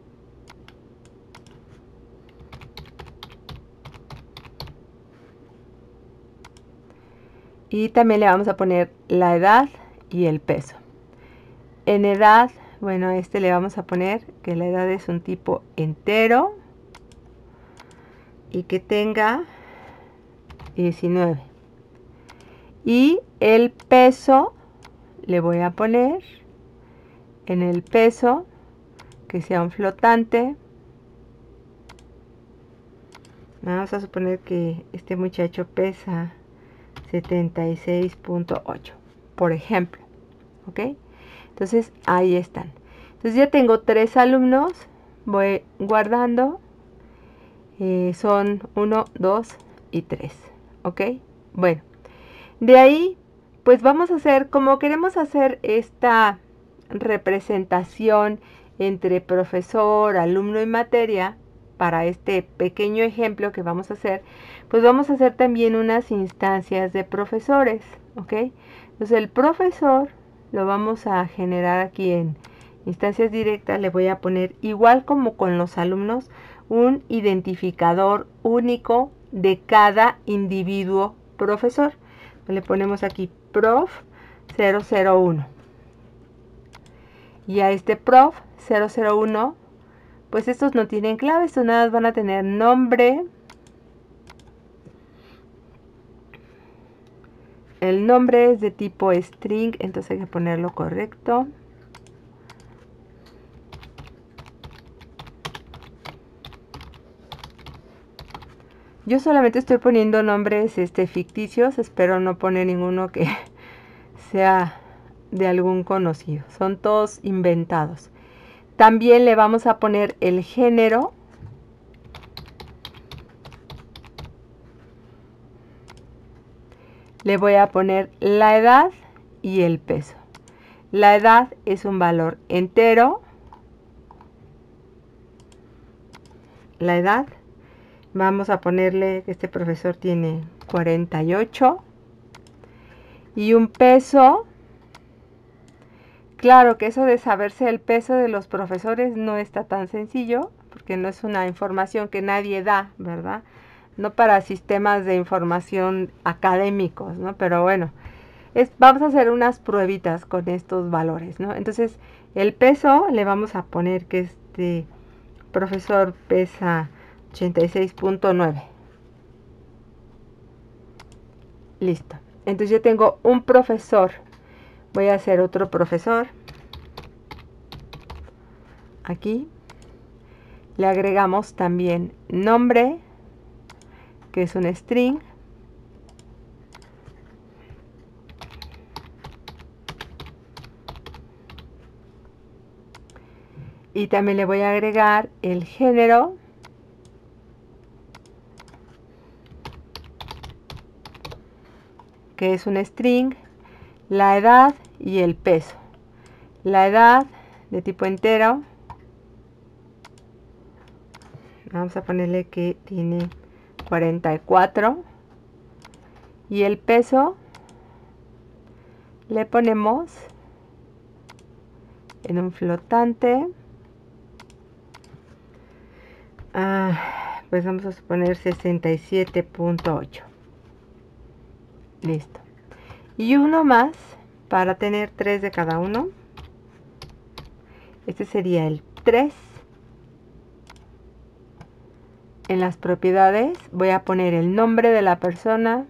Speaker 1: Y también le vamos a poner la edad y el peso. En edad, bueno, a este le vamos a poner que la edad es un tipo entero y que tenga diecinueve. Y el peso le voy a poner en el peso que sea un flotante. Vamos a suponer que este muchacho pesa setenta y seis punto ocho, por ejemplo. ¿Ok? Entonces ahí están. Entonces ya tengo tres alumnos. Voy guardando. Eh, son uno, dos y tres. ¿Ok? Bueno. De ahí, pues vamos a hacer, como queremos hacer esta representación entre profesor, alumno y materia, para este pequeño ejemplo que vamos a hacer, pues vamos a hacer también unas instancias de profesores, ¿ok? Entonces el profesor lo vamos a generar aquí en instancias directas. Le voy a poner, igual como con los alumnos, un identificador único de cada individuo profesor. Le ponemos aquí prof cero cero uno. Y a este prof cero cero uno, pues estos no tienen clave, estos nada más van a tener nombre. El nombre es de tipo string, entonces hay que ponerlo correcto. Yo solamente estoy poniendo nombres este, ficticios, espero no poner ninguno que sea de algún conocido, son todos inventados. También le vamos a poner el género. Le voy a poner la edad y el peso. La edad es un valor entero. La edad, vamos a ponerle que este profesor tiene cuarenta y ocho. Y un peso. Claro que eso de saberse el peso de los profesores no está tan sencillo, porque no es una información que nadie da, ¿verdad? No para sistemas de información académicos, ¿no? Pero bueno, es, vamos a hacer unas pruebitas con estos valores, ¿no? Entonces, el peso le vamos a poner que es de profesor pesa ochenta y seis punto nueve. Listo. Entonces yo tengo un profesor. Voy a hacer otro profesor. Aquí. Le agregamos también nombre, que es un string. Y también le voy a agregar el género. Que es un string, la edad y el peso. La edad de tipo entero. Vamos a ponerle que tiene cuarenta y cuatro. Y el peso le ponemos en un flotante. Ah, pues vamos a suponer sesenta y siete punto ocho. Listo. Y uno más para tener tres de cada uno. Este sería el tres. En las propiedades voy a poner el nombre de la persona.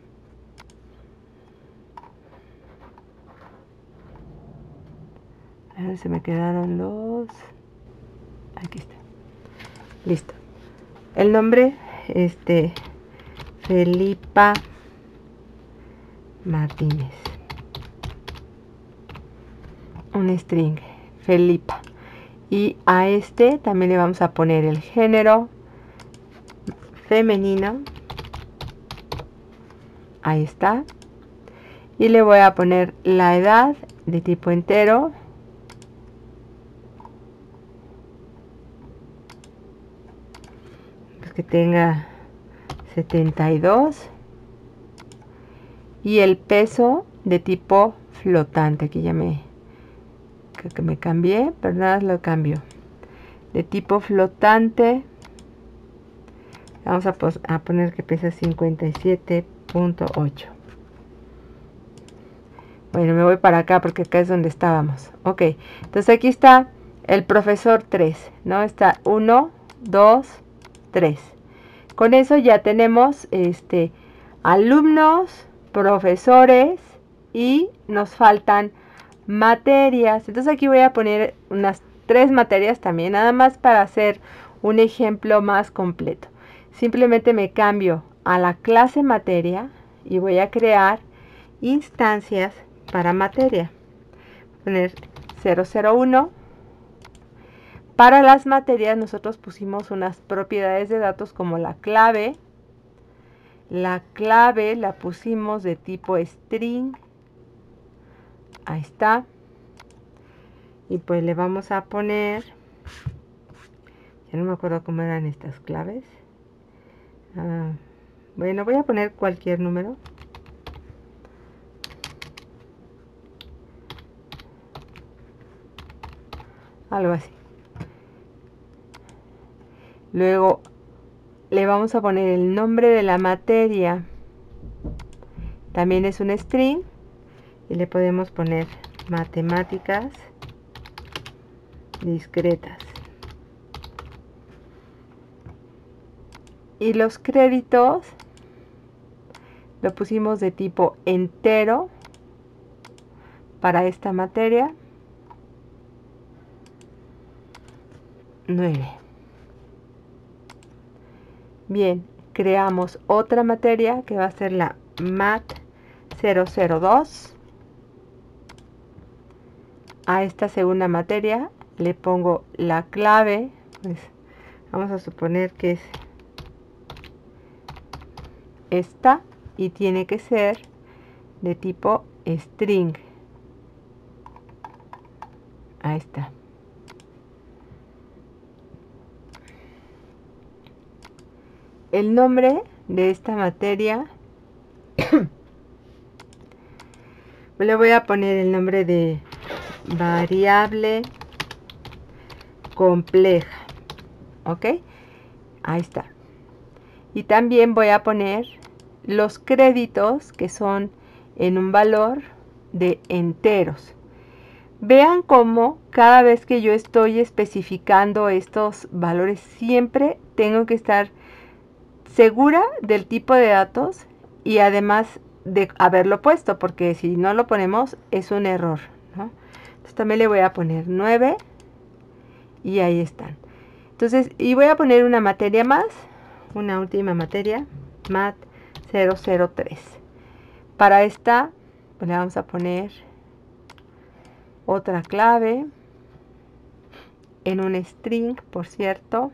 Speaker 1: A ver, se me quedaron los... Aquí está. Listo. El nombre, este, Felipa Martínez. Un string, Felipa. Y a este también le vamos a poner el género femenino. Ahí está. Y le voy a poner la edad de tipo entero. Pues que tenga setenta y dos. Y el peso de tipo flotante. Aquí ya me, creo que me cambié, pero nada, lo cambio. De tipo flotante. Vamos a, a poner que pesa cincuenta y siete punto ocho. Bueno, me voy para acá porque acá es donde estábamos. Ok, entonces aquí está el profesor tres, ¿no? Está uno, dos, tres. Con eso ya tenemos este, alumnos, profesores y nos faltan materias. Entonces aquí voy a poner unas tres materias también, nada más para hacer un ejemplo más completo. Simplemente me cambio a la clase materia y voy a crear instancias para materia. Poner cero cero uno. Para las materias nosotros pusimos unas propiedades de datos como la clave. La clave la pusimos de tipo string. Ahí está. Y pues le vamos a poner... Ya no me acuerdo cómo eran estas claves. Ah, bueno, voy a poner cualquier número. Algo así. Luego le vamos a poner el nombre de la materia. También es un string. Y le podemos poner matemáticas discretas. Y los créditos lo pusimos de tipo entero para esta materia. nueve. Bien, creamos otra materia que va a ser la mat cero cero dos. A esta segunda materia le pongo la clave, pues vamos a suponer que es esta y tiene que ser de tipo string. Ahí está. El nombre de esta materia le voy a poner el nombre de variable compleja. Ok, ahí está. Y también voy a poner los créditos que son en un valor de enteros. Vean cómo cada vez que yo estoy especificando estos valores, siempre tengo que estar segura del tipo de datos y además de haberlo puesto, porque si no lo ponemos es un error, ¿no? Entonces también le voy a poner nueve y ahí están. Entonces, y voy a poner una materia más, una última materia, mat cero cero tres. Para esta, pues le vamos a poner otra clave en un string, por cierto.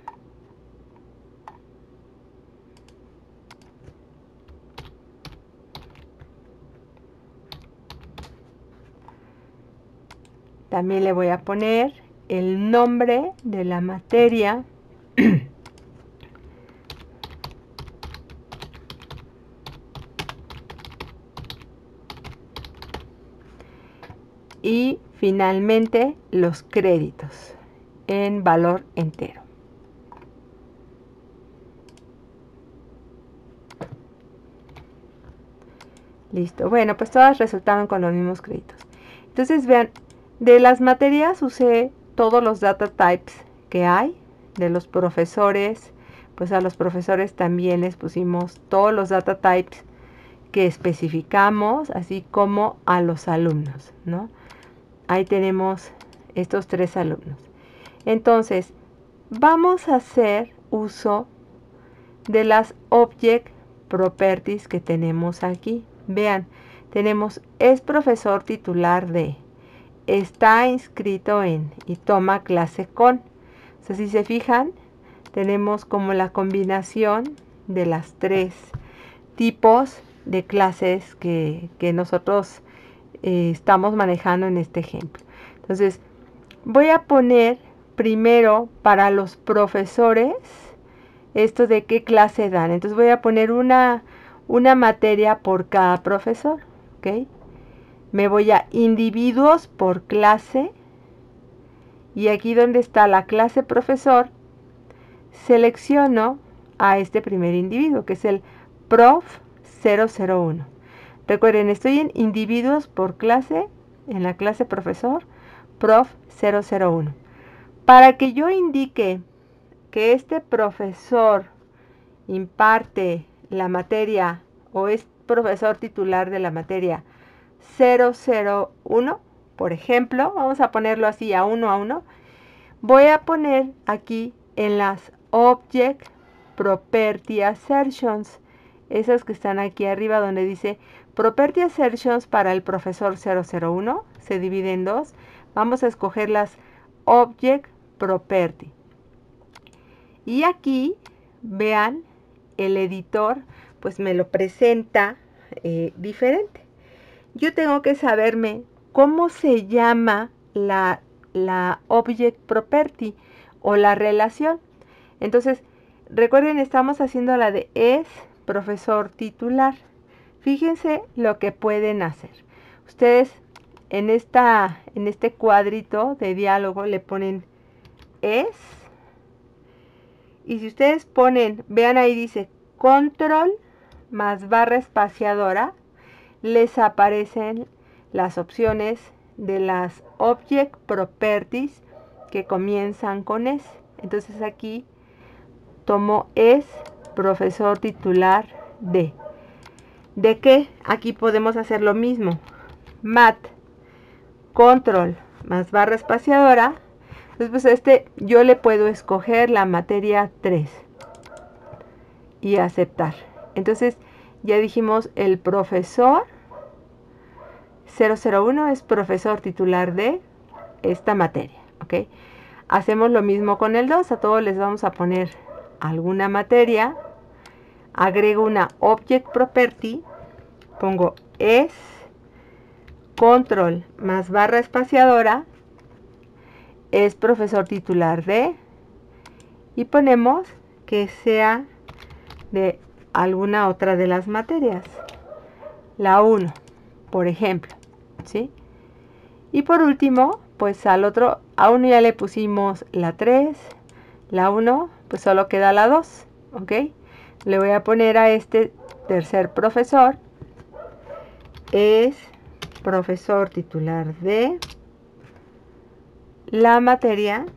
Speaker 1: También le voy a poner el nombre de la materia. Y finalmente los créditos en valor entero. Listo. Bueno, pues todas resultaron con los mismos créditos. Entonces vean, de las materias usé todos los data types que hay. De los profesores, pues a los profesores también les pusimos todos los data types que especificamos, así como a los alumnos, ¿no? Ahí tenemos estos tres alumnos. Entonces, vamos a hacer uso de las Object Properties que tenemos aquí. Vean, tenemos es profesor titular de, está inscrito en y toma clase con. O sea, si se fijan, tenemos como la combinación de las tres tipos de clases que, que nosotros eh, estamos manejando en este ejemplo. Entonces, voy a poner primero para los profesores esto de qué clase dan. Entonces voy a poner una, una materia por cada profesor, ¿ok? Me voy a individuos por clase y aquí donde está la clase profesor, selecciono a este primer individuo que es el prof cero cero uno. Recuerden, estoy en individuos por clase, en la clase profesor, prof cero cero uno. Para que yo indique que este profesor imparte la materia o es profesor titular de la materia cero cero uno, por ejemplo, vamos a ponerlo así a uno a uno, voy a poner aquí en las Object Property Assertions, esas que están aquí arriba donde dice Property Assertions para el profesor cero cero uno, se divide en dos, vamos a escoger las Object Property. Y aquí, vean, el editor pues me lo presenta eh, diferente. Yo tengo que saberme cómo se llama la, la Object Property o la relación. Entonces, recuerden, estamos haciendo la de es profesor titular. Fíjense lo que pueden hacer. Ustedes en, esta, en este cuadrito de diálogo le ponen es. Y si ustedes ponen, vean ahí dice control más barra espaciadora, les aparecen las opciones de las Object Properties que comienzan con es. Entonces aquí tomo es profesor titular de. ¿De qué? Aquí podemos hacer lo mismo. Mat, control más barra espaciadora. Entonces, pues este yo le puedo escoger la materia tres y aceptar. Entonces, ya dijimos el profesor cero cero uno es profesor titular de esta materia, ¿ok? Hacemos lo mismo con el dos, a todos les vamos a poner alguna materia, agrego una Object Property, pongo es control más barra espaciadora, es profesor titular de, y ponemos que sea de alguna otra de las materias, la uno, por ejemplo, ¿sí? Y por último, pues al otro, a uno ya le pusimos la tres, la uno, pues solo queda la dos, ¿ok? Le voy a poner a este tercer profesor, es profesor titular de, la materia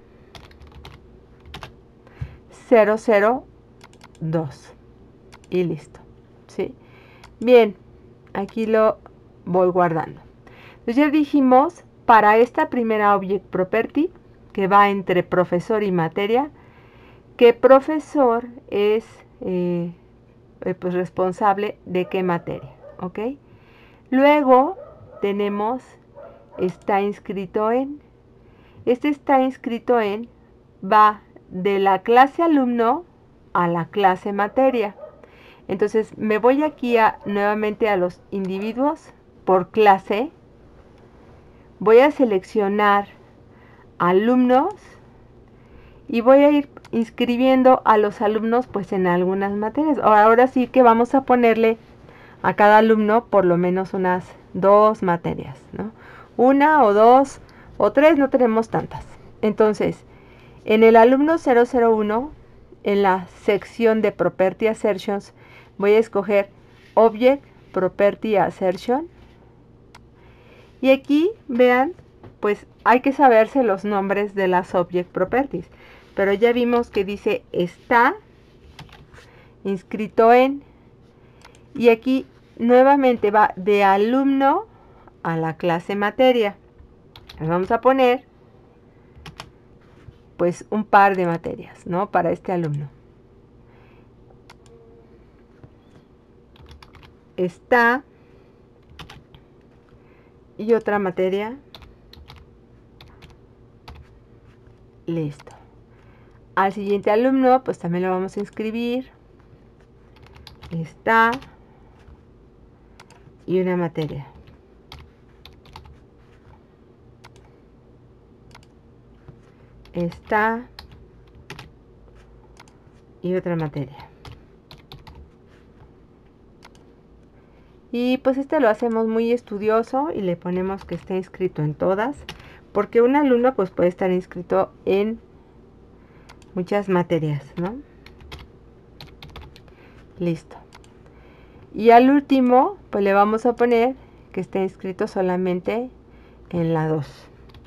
Speaker 1: cero cero dos y listo, ¿sí? Bien, aquí lo voy guardando. Entonces ya dijimos, para esta primera Object Property, que va entre profesor y materia, que profesor es eh, pues responsable de qué materia, ¿ok? Luego tenemos está inscrito en. Este está inscrito en va de la clase alumno a la clase materia. Entonces me voy aquí a, nuevamente a los individuos por clase. Voy a seleccionar alumnos y voy a ir inscribiendo a los alumnos pues en algunas materias. Ahora sí que vamos a ponerle a cada alumno por lo menos unas dos materias, ¿no? Una o dos o tres, no tenemos tantas. Entonces, en el alumno cero cero uno, en la sección de Property Assertions, voy a escoger Object Property Assertion. Y aquí, vean, pues hay que saberse los nombres de las Object Properties. Pero ya vimos que dice está inscrito en. Y aquí nuevamente va de alumno a la clase materia. Vamos a poner pues un par de materias, ¿no? Para este alumno. Está y otra materia. Listo. Al siguiente alumno pues también lo vamos a inscribir. Está y una materia. Está y otra materia. Y pues este lo hacemos muy estudioso y le ponemos que esté inscrito en todas, porque un alumno pues puede estar inscrito en muchas materias, ¿no? Listo. Y al último pues le vamos a poner que esté inscrito solamente en la dos.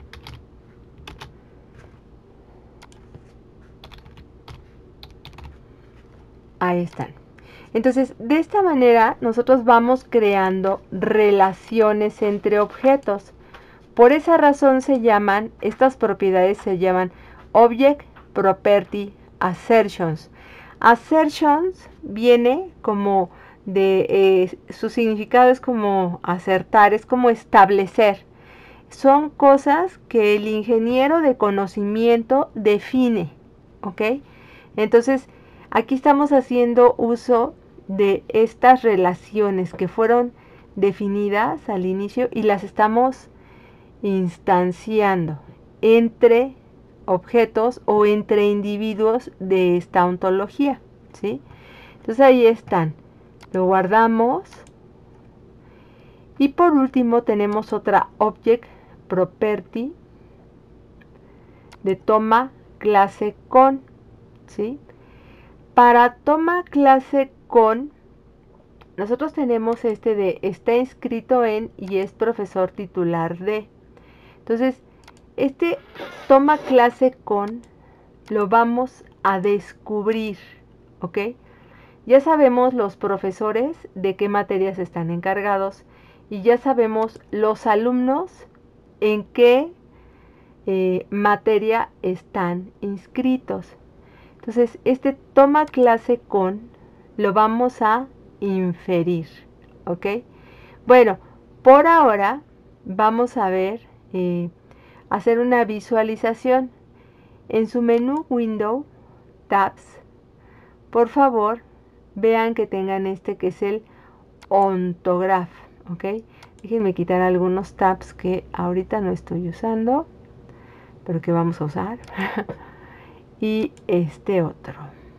Speaker 1: Ahí están. Entonces, de esta manera nosotros vamos creando relaciones entre objetos. Por esa razón se llaman, estas propiedades se llaman Object Property Assertions. Assertions viene como de, eh, su significado es como acertar, es como establecer. Son cosas que el ingeniero de conocimiento define, ¿ok? Entonces, aquí estamos haciendo uso de estas relaciones que fueron definidas al inicio y las estamos instanciando entre objetos o entre individuos de esta ontología, ¿sí? Entonces ahí están. Lo guardamos. Y por último tenemos otra Object Property de toma clase con, ¿sí? Para toma clase con, nosotros tenemos este de está inscrito en y es profesor titular de. Entonces, este toma clase con lo vamos a descubrir, ¿ok? Ya sabemos los profesores de qué materias están encargados y ya sabemos los alumnos en qué eh, materia están inscritos. Entonces, este toma clase con lo vamos a inferir, ¿ok? Bueno, por ahora vamos a ver, eh, hacer una visualización. En su menú Window, Tabs, por favor, vean que tengan este que es el Ontograph, ¿ok? Déjenme quitar algunos tabs que ahorita no estoy usando, pero que vamos a usar. Y este otro.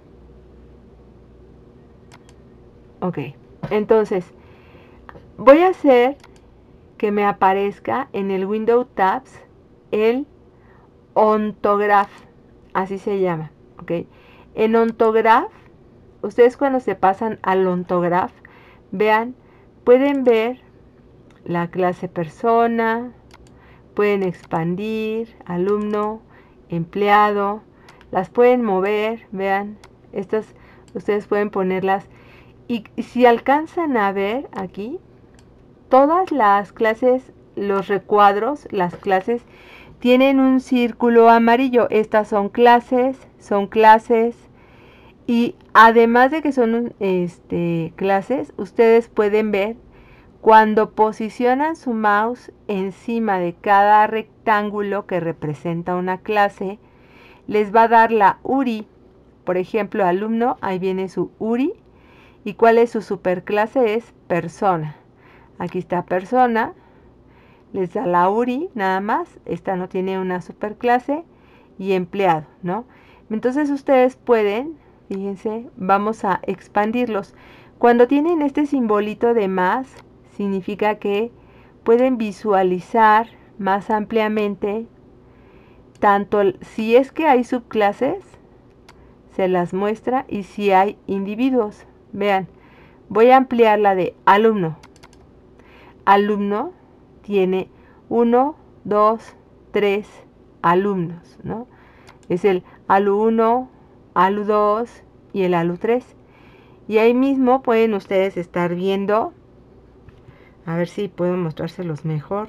Speaker 1: Ok, entonces voy a hacer que me aparezca en el Window Tabs el Ontograph, así se llama, ok. En Ontograph, ustedes cuando se pasan al Ontograph, vean, pueden ver la clase persona, pueden expandir, alumno, empleado, las pueden mover, vean, estas ustedes pueden ponerlas. Y si alcanzan a ver aquí, todas las clases, los recuadros, las clases, tienen un círculo amarillo. Estas son clases, son clases. Y además de que son este, clases, ustedes pueden ver cuando posicionan su mouse encima de cada rectángulo que representa una clase, les va a dar la U R I. Por ejemplo, alumno, ahí viene su U R I. ¿Y cuál es su superclase? Es persona. Aquí está persona. Les da la U R I nada más. Esta no tiene una superclase. Y empleado, ¿no? Entonces ustedes pueden, fíjense, vamos a expandirlos. Cuando tienen este simbolito de más, significa que pueden visualizar más ampliamente, tanto si es que hay subclases, se las muestra, y si hay individuos. Vean, voy a ampliar la de alumno. Alumno tiene uno, dos, tres alumnos, ¿no? Es el alu uno, alu dos y el alu tres. Y ahí mismo pueden ustedes estar viendo, a ver si puedo mostrárselos mejor.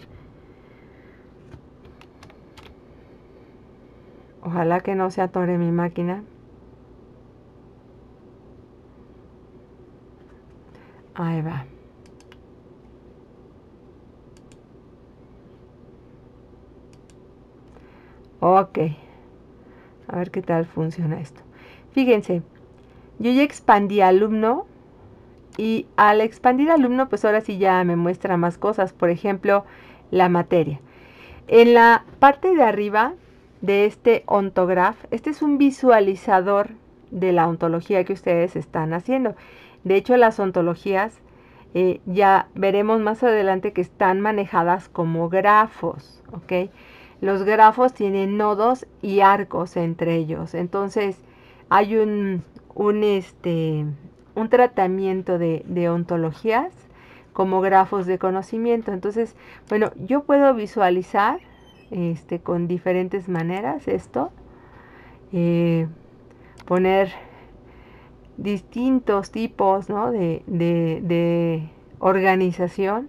Speaker 1: Ojalá que no se atore mi máquina. Ahí va. Ok. A ver qué tal funciona esto. Fíjense, yo ya expandí alumno. Y al expandir alumno, pues ahora sí ya me muestra más cosas. Por ejemplo, la materia. En la parte de arriba de este ontograph, este es un visualizador de la ontología que ustedes están haciendo. De hecho, las ontologías eh, ya veremos más adelante que están manejadas como grafos, ¿ok? Los grafos tienen nodos y arcos entre ellos. Entonces, hay un, un, este, un tratamiento de, de ontologías como grafos de conocimiento. Entonces, bueno, yo puedo visualizar este, con diferentes maneras esto. Eh, poner distintos tipos, ¿no? de, de, de organización,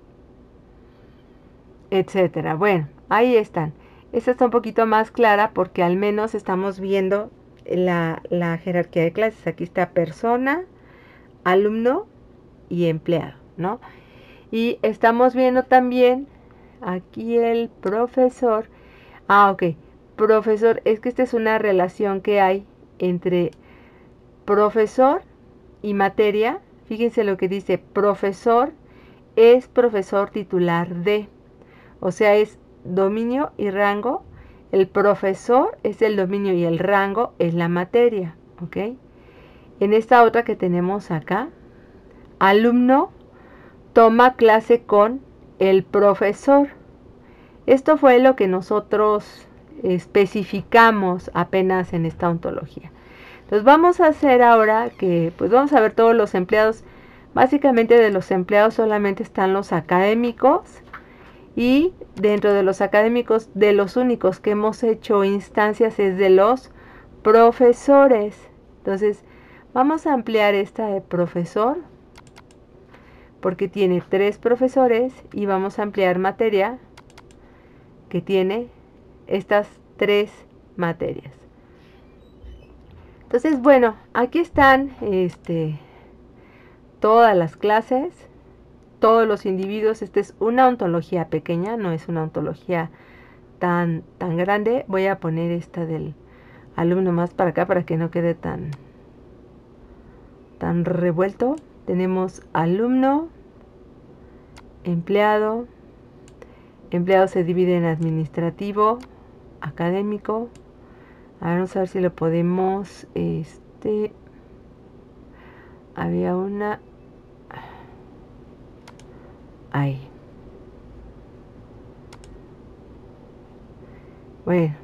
Speaker 1: etcétera. Bueno, ahí están. Esta está un poquito más clara porque al menos estamos viendo la, la jerarquía de clases. Aquí está persona, alumno y empleado, ¿no? Y estamos viendo también aquí el profesor. Ah, ok. Profesor, es que esta es una relación que hay entre profesor y materia. Fíjense lo que dice, profesor es profesor titular de, o sea, es dominio y rango. El profesor es el dominio y el rango es la materia, ¿ok? En esta otra que tenemos acá, alumno toma clase con el profesor. Esto fue lo que nosotros especificamos apenas en esta ontología. Entonces vamos a hacer ahora que, pues vamos a ver todos los empleados. Básicamente de los empleados solamente están los académicos, y dentro de los académicos, de los únicos que hemos hecho instancias es de los profesores. Entonces vamos a ampliar esta de profesor porque tiene tres profesores, y vamos a ampliar materia que tiene estas tres materias. Entonces, bueno, aquí están este, todas las clases, todos los individuos. Esta es una ontología pequeña, no es una ontología tan, tan grande. Voy a poner esta del alumno más para acá para que no quede tan, tan revuelto. Tenemos alumno, empleado. Empleado se divide en administrativo, académico. A ver, vamos a ver si lo podemos, este, había una, ahí. Bueno.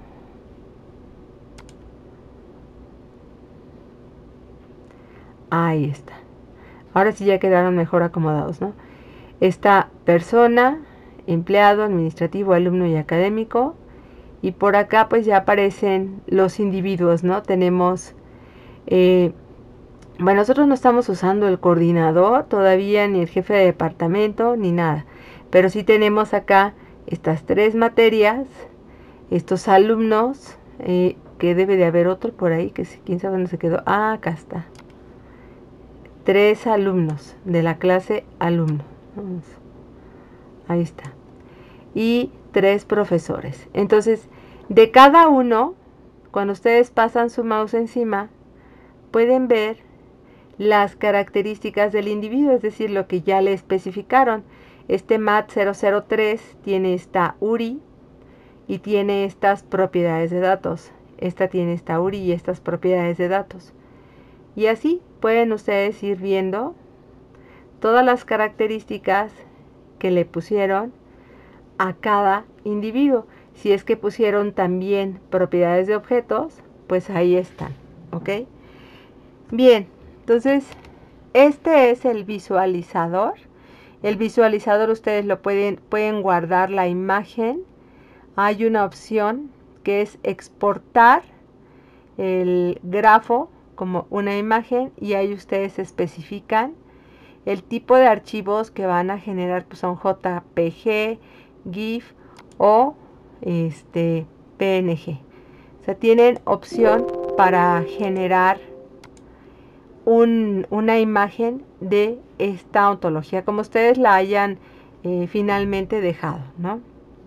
Speaker 1: Ahí está. Ahora sí ya quedaron mejor acomodados, ¿no? Esta persona, empleado, administrativo, alumno y académico. Y por acá pues ya aparecen los individuos, ¿no? Tenemos, eh, bueno, nosotros no estamos usando el coordinador todavía, ni el jefe de departamento, ni nada. Pero sí tenemos acá estas tres materias, estos alumnos, eh, que debe de haber otro por ahí, que si, quién sabe dónde se quedó. Ah, acá está. Tres alumnos de la clase alumno. Vamos. Ahí está. Y tres profesores. Entonces, de cada uno, cuando ustedes pasan su mouse encima, pueden ver las características del individuo, es decir, lo que ya le especificaron. Este M A T cero cero tres tiene esta U R I y tiene estas propiedades de datos. Esta tiene esta U R I y estas propiedades de datos. Y así pueden ustedes ir viendo todas las características que le pusieron a cada individuo. Si es que pusieron también propiedades de objetos, pues ahí están, ¿ok? Bien, entonces este es el visualizador. El visualizador ustedes lo pueden, pueden guardar la imagen. Hay una opción que es exportar el grafo como una imagen y ahí ustedes especifican el tipo de archivos que van a generar, pues son J P G, GIF o este P N G. O sea, tienen opción para generar un, una imagen de esta ontología, como ustedes la hayan eh, finalmente dejado, ¿no?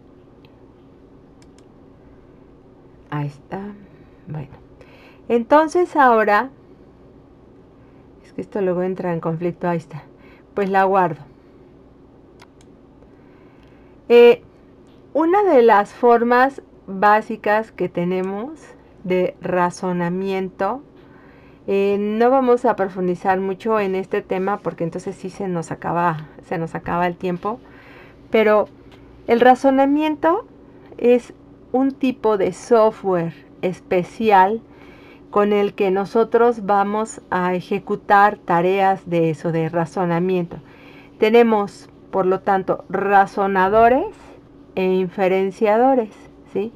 Speaker 1: Ahí está. Bueno. Entonces ahora, es que esto luego entra en conflicto, ahí está, pues la guardo. Eh, una de las formas básicas que tenemos de razonamiento, eh, no vamos a profundizar mucho en este tema porque entonces sí se nos acaba, se nos acaba el tiempo, pero el razonamiento es un tipo de software especial con el que nosotros vamos a ejecutar tareas de eso, de razonamiento. Tenemos, por lo tanto, razonadores e inferenciadores, ¿sí?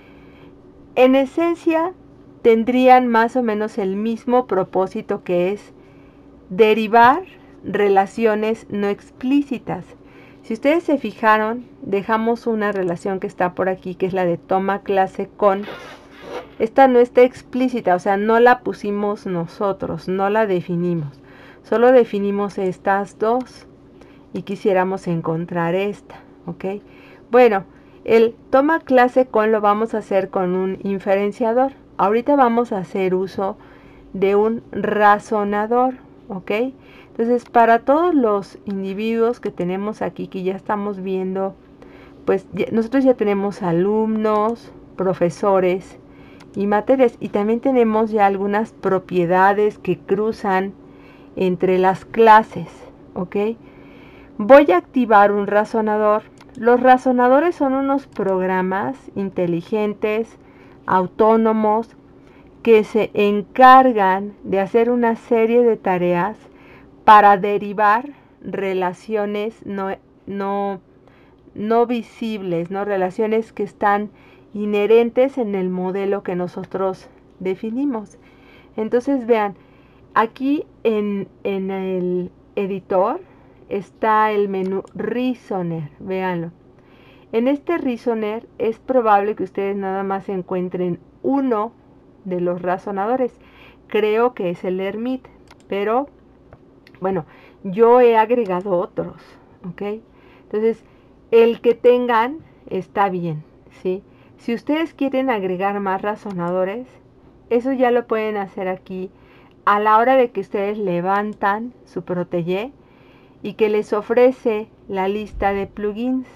Speaker 1: En esencia, tendrían más o menos el mismo propósito, que es derivar relaciones no explícitas. Si ustedes se fijaron, dejamos una relación que está por aquí, que es la de toma clase con. Esta no está explícita, o sea, no la pusimos nosotros, no la definimos. Solo definimos estas dos y quisiéramos encontrar esta, ¿ok? Bueno, el toma clase con lo vamos a hacer con un inferenciador. Ahorita vamos a hacer uso de un razonador, ¿ok? Entonces, para todos los individuos que tenemos aquí, que ya estamos viendo, pues ya, nosotros ya tenemos alumnos, profesores y materias, y también tenemos ya algunas propiedades que cruzan entre las clases, ¿ok? Voy a activar un razonador. Los razonadores son unos programas inteligentes, autónomos, que se encargan de hacer una serie de tareas para derivar relaciones no, no, no visibles, ¿no? Relaciones que están inherentes en el modelo que nosotros definimos. Entonces vean, aquí en, en el editor está el menú Reasoner, véanlo. En este Reasoner es probable que ustedes nada más encuentren uno de los razonadores. Creo que es el Hermit, pero bueno, yo he agregado otros, ¿ok? Entonces, el que tengan está bien, ¿sí? Si ustedes quieren agregar más razonadores, eso ya lo pueden hacer aquí a la hora de que ustedes levantan su Protégé y que les ofrece la lista de plugins.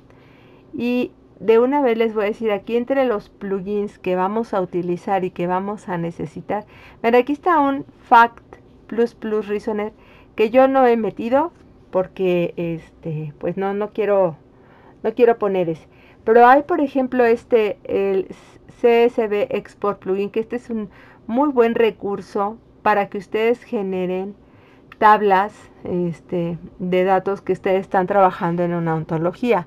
Speaker 1: Y de una vez les voy a decir, aquí entre los plugins que vamos a utilizar y que vamos a necesitar, bueno, aquí está un Fact Plus Plus Reasoner que yo no he metido porque este pues no no quiero no quiero poner ese. Pero hay, por ejemplo, este, el C S V Export Plugin, que este es un muy buen recurso para que ustedes generen tablas este, de datos que ustedes están trabajando en una ontología.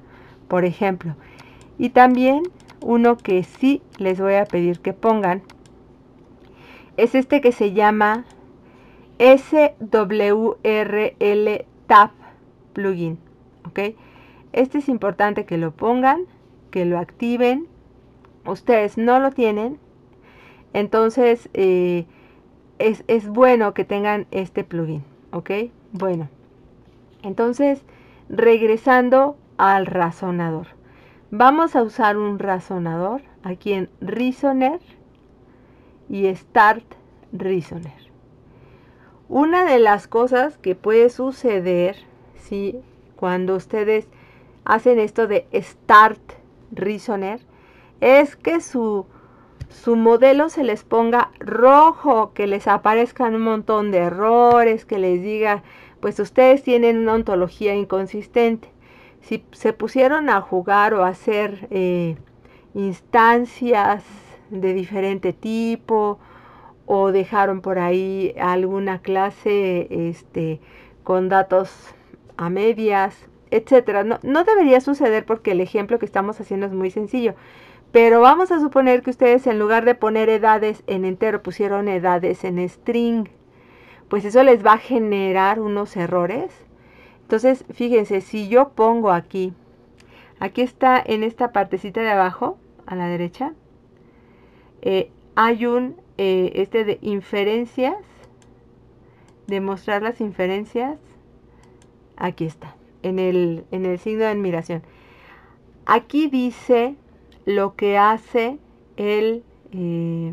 Speaker 1: por ejemplo. Y también uno que sí les voy a pedir que pongan es este que se llama S W R L Tab plugin, ¿ok? Este es importante que lo pongan, que lo activen. Ustedes no lo tienen, entonces eh, es, es bueno que tengan este plugin, ¿ok? Bueno, entonces regresando al razonador. Vamos a usar un razonador aquí en Reasoner y Start Reasoner. Una de las cosas que puede suceder, ¿sí?, cuando ustedes hacen esto de Start Reasoner, es que su, su modelo se les ponga rojo, que les aparezcan un montón de errores, que les diga, pues ustedes tienen una ontología inconsistente. Si se pusieron a jugar o a hacer eh, instancias de diferente tipo, o dejaron por ahí alguna clase este, con datos a medias, etcétera. No, no debería suceder porque el ejemplo que estamos haciendo es muy sencillo. Pero vamos a suponer que ustedes en lugar de poner edades en entero pusieron edades en string. Pues eso les va a generar unos errores. Entonces, fíjense, si yo pongo aquí, aquí está en esta partecita de abajo, a la derecha, eh, hay un, eh, este de inferencias, de mostrar las inferencias, aquí está, en el, en el signo de admiración. Aquí dice lo que hace el, eh,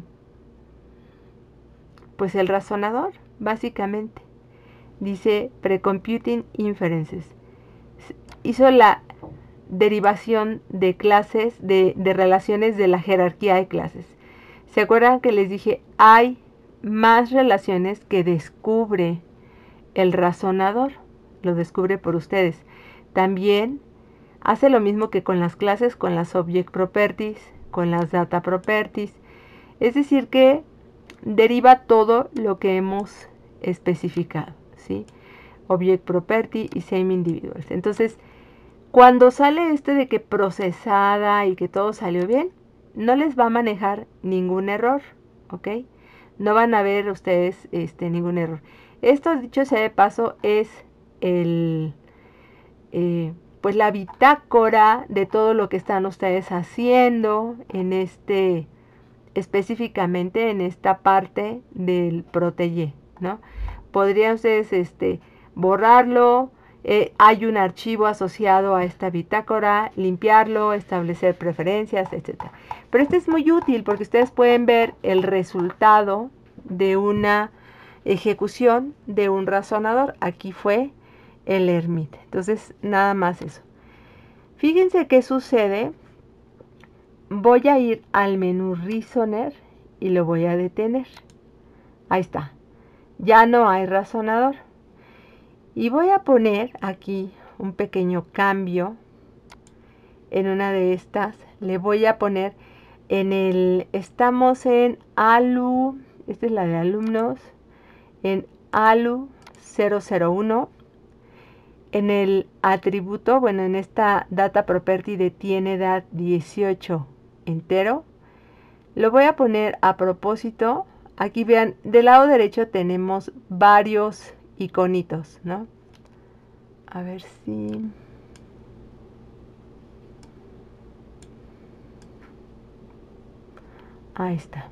Speaker 1: pues el razonador, básicamente. Dice Precomputing Inferences. Hizo la derivación de clases, de, de relaciones de la jerarquía de clases. ¿Se acuerdan que les dije? Hay más relaciones que descubre el razonador. Lo descubre por ustedes. También hace lo mismo que con las clases, con las Object Properties, con las Data Properties. Es decir que deriva todo lo que hemos especificado, ¿sí? Object Property y Same Individuals. Entonces, cuando sale este de que procesada y que todo salió bien, no les va a manejar ningún error, ¿ok? No van a ver ustedes este, ningún error. Esto, dicho sea de paso, es el, eh, pues la bitácora de todo lo que están ustedes haciendo en este, específicamente en esta parte del Protege, ¿no? Podrían ustedes este, borrarlo. Eh, hay un archivo asociado a esta bitácora, limpiarlo, establecer preferencias, etcétera. Pero este es muy útil porque ustedes pueden ver el resultado de una ejecución de un razonador. Aquí fue el Hermit. Entonces, nada más eso. Fíjense qué sucede. Voy a ir al menú Reasoner y lo voy a detener. Ahí está. Ya no hay razonador. Y voy a poner aquí un pequeño cambio en una de estas. Le voy a poner en el, estamos en ALU, esta es la de alumnos, en ALU cero cero uno. En el atributo, bueno, en esta Data Property de tiene edad dieciocho entero, lo voy a poner a propósito. Aquí vean, del lado derecho tenemos varios iconitos, ¿no? A ver si... Ahí está.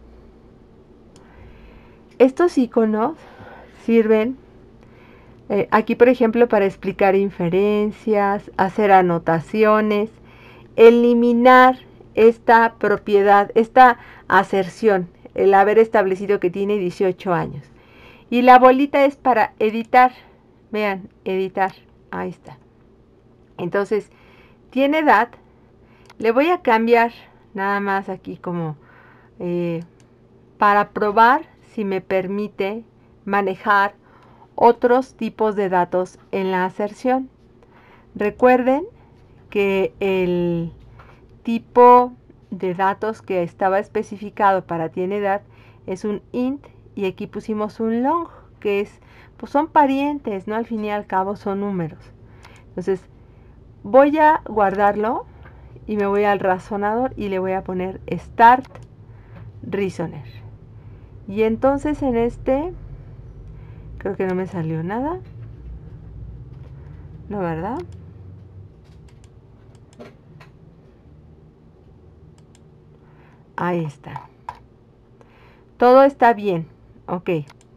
Speaker 1: Estos iconos sirven eh, aquí, por ejemplo, para explicar inferencias, hacer anotaciones, eliminar esta propiedad, esta aserción, el haber establecido que tiene dieciocho años. Y la bolita es para editar. Vean, editar. Ahí está. Entonces, tiene edad. Le voy a cambiar nada más aquí como eh, para probar si me permite manejar otros tipos de datos en la aserción. Recuerden que el tipo de datos que estaba especificado para tiene edad es un int y aquí pusimos un long, que es, pues son parientes, ¿no? Al fin y al cabo son números. Entonces, voy a guardarlo y me voy al razonador y le voy a poner Start Reasoner. Y entonces en este, creo que no me salió nada. No, ¿verdad? Ahí está. Todo está bien. Ok.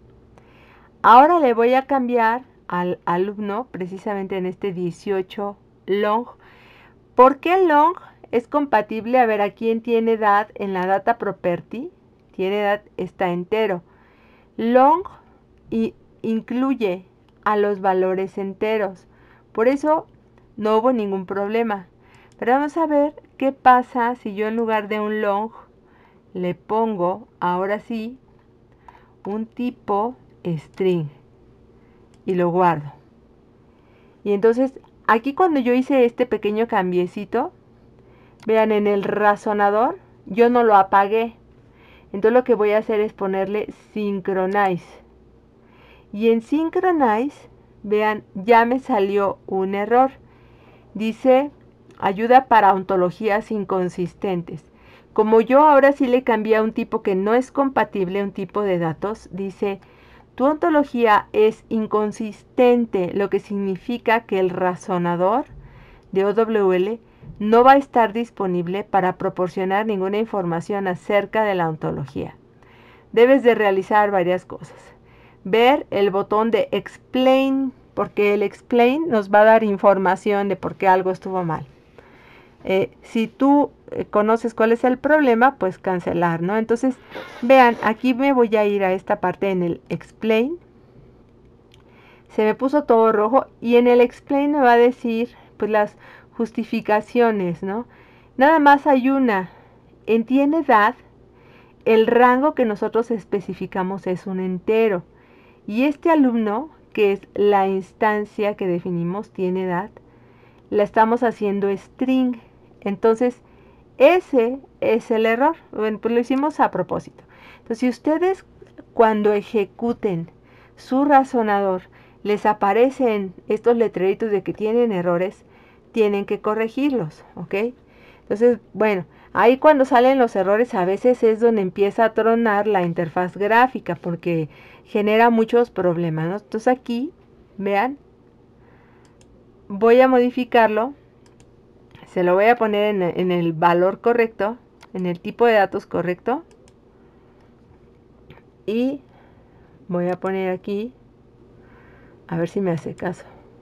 Speaker 1: Ahora le voy a cambiar al alumno, precisamente en este dieciocho long. ¿Por qué long es compatible? A ver, ¿a quién tiene edad en la data property? Tiene edad, está entero. Long y incluye a los valores enteros. Por eso no hubo ningún problema. Pero vamos a ver qué pasa si yo en lugar de un long le pongo, ahora sí, un tipo string y lo guardo. Y entonces aquí cuando yo hice este pequeño cambiecito, vean, en el razonador yo no lo apagué. Entonces lo que voy a hacer es ponerle synchronize. Y en synchronize, vean, ya me salió un error. Dice, ayuda para ontologías inconsistentes. Como yo ahora sí le cambié a un tipo que no es compatible, un tipo de datos, dice, tu ontología es inconsistente, lo que significa que el razonador de O W L no va a estar disponible para proporcionar ninguna información acerca de la ontología. Debes de realizar varias cosas. Ver el botón de Explain, porque el Explain nos va a dar información de por qué algo estuvo mal. Eh, si tú eh, conoces cuál es el problema, pues cancelar, ¿no? Entonces, vean, aquí me voy a ir a esta parte en el Explain. Se me puso todo rojo y en el Explain me va a decir, pues, las justificaciones, ¿no? Nada más hay una. En tiene edad, el rango que nosotros especificamos es un entero. Y este alumno, que es la instancia que definimos, tiene edad, la estamos haciendo string. Entonces, ese es el error. Bueno, pues lo hicimos a propósito. Entonces, si ustedes cuando ejecuten su razonador les aparecen estos letreritos de que tienen errores, tienen que corregirlos, ¿ok? Entonces, bueno, ahí cuando salen los errores a veces es donde empieza a tronar la interfaz gráfica porque genera muchos problemas, ¿no? Entonces aquí, vean, voy a modificarlo, se lo voy a poner en, en el valor correcto, en el tipo de datos correcto, y voy a poner aquí, a ver si me hace caso.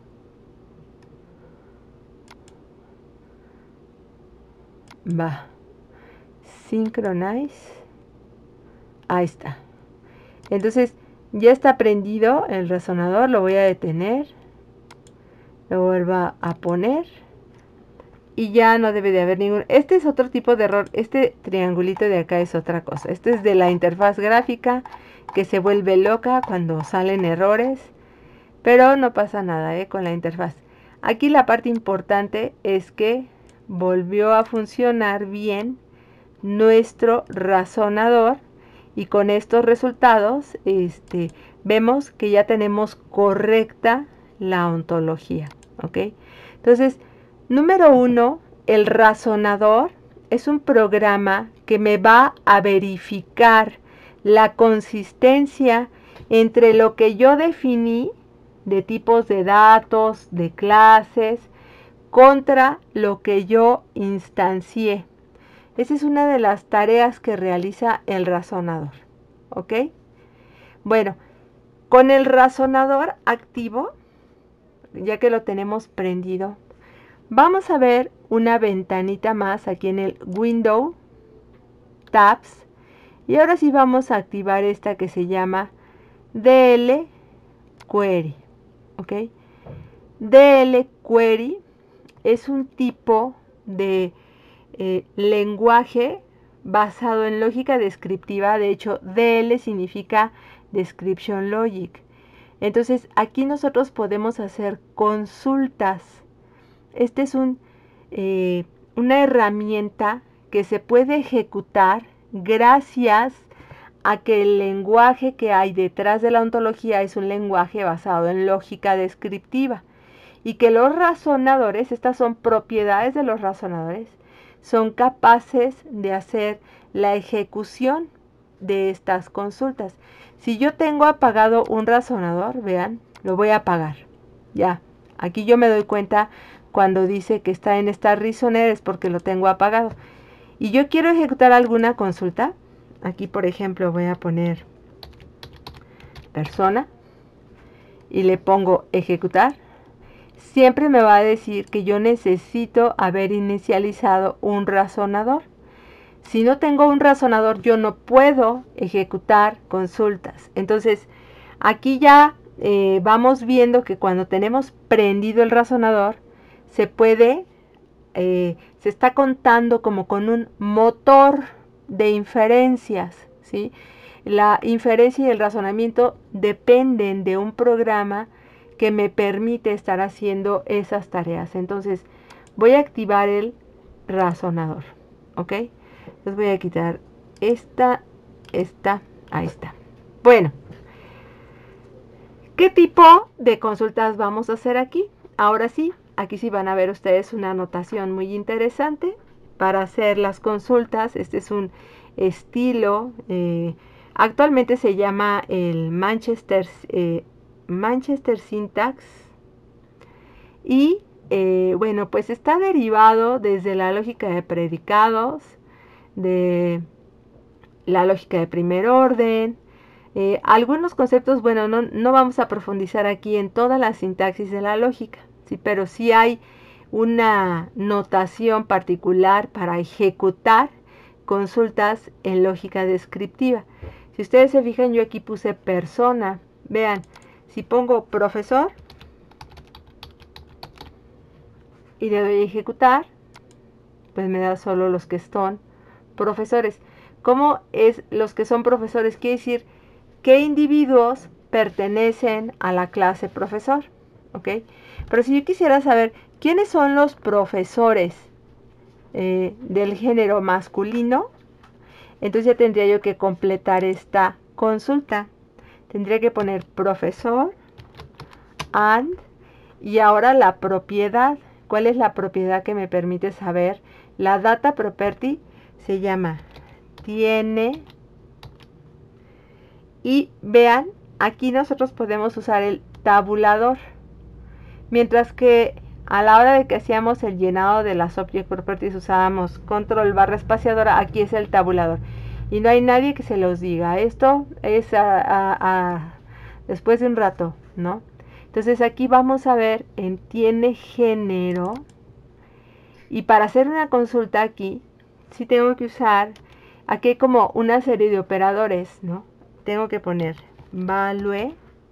Speaker 1: Va, synchronize, ahí está. Entonces ya está prendido el razonador, lo voy a detener, lo vuelvo a poner y ya no debe de haber ningún. Este es otro tipo de error, este triangulito de acá es otra cosa. Este es de la interfaz gráfica que se vuelve loca cuando salen errores, pero no pasa nada ¿eh? con la interfaz. Aquí la parte importante es que volvió a funcionar bien nuestro razonador y con estos resultados este, vemos que ya tenemos correcta la ontología, ¿ok? Entonces, número uno, el razonador es un programa que me va a verificar la consistencia entre lo que yo definí de tipos de datos, de clases, contra lo que yo instancié. Esa es una de las tareas que realiza el razonador, ¿ok? Bueno, con el razonador activo, ya que lo tenemos prendido, vamos a ver una ventanita más aquí en el Window, Tabs, y ahora sí vamos a activar esta que se llama D L Query, ¿ok? D L Query es un tipo de eh, lenguaje basado en lógica descriptiva. De hecho, D L significa Description Logic. Entonces, aquí nosotros podemos hacer consultas. Este es un, eh, una herramienta que se puede ejecutar gracias a que el lenguaje que hay detrás de la ontología es un lenguaje basado en lógica descriptiva. Y que los razonadores, estas son propiedades de los razonadores, son capaces de hacer la ejecución de estas consultas. Si yo tengo apagado un razonador, vean, lo voy a apagar. Ya, aquí yo me doy cuenta cuando dice que está en Start Reasoner es porque lo tengo apagado. Y yo quiero ejecutar alguna consulta. Aquí, por ejemplo, voy a poner persona y le pongo ejecutar. Siempre me va a decir que yo necesito haber inicializado un razonador. Si no tengo un razonador, yo no puedo ejecutar consultas. Entonces, aquí ya eh, vamos viendo que cuando tenemos prendido el razonador, se puede, eh, se está contando como con un motor de inferencias, ¿sí? La inferencia y el razonamiento dependen de un programa que me permite estar haciendo esas tareas. Entonces, voy a activar el razonador, ¿ok? Entonces voy a quitar esta, esta, ahí está. Bueno, ¿qué tipo de consultas vamos a hacer aquí? Ahora sí, aquí sí van a ver ustedes una anotación muy interesante para hacer las consultas. Este es un estilo, eh, actualmente se llama el Manchester, eh, Manchester Syntax y eh, bueno, pues está derivado desde la lógica de predicados, de la lógica de primer orden, eh, algunos conceptos, bueno, no, no vamos a profundizar aquí en toda la sintaxis de la lógica, ¿sí? Pero sí hay una notación particular para ejecutar consultas en lógica descriptiva. Si ustedes se fijan, yo aquí puse persona. Vean, si pongo profesor y le doy a ejecutar, pues me da solo los que son profesores. ¿Cómo es los que son profesores? Quiere decir qué individuos pertenecen a la clase profesor, ¿ok? Pero si yo quisiera saber quiénes son los profesores eh, del género masculino, entonces ya tendría yo que completar esta consulta. Tendría que poner profesor and y ahora la propiedad. ¿Cuál es la propiedad que me permite saber? La data property se llama tiene. Y vean, aquí nosotros podemos usar el tabulador. Mientras que a la hora de que hacíamos el llenado de las Object Properties usábamos control barra espaciadora, aquí es el tabulador. Y no hay nadie que se los diga. Esto es a, a, a, después de un rato, ¿no? Entonces aquí vamos a ver en tiene género. Y para hacer una consulta aquí, sí tengo que usar, aquí hay como una serie de operadores, ¿no? Tengo que poner value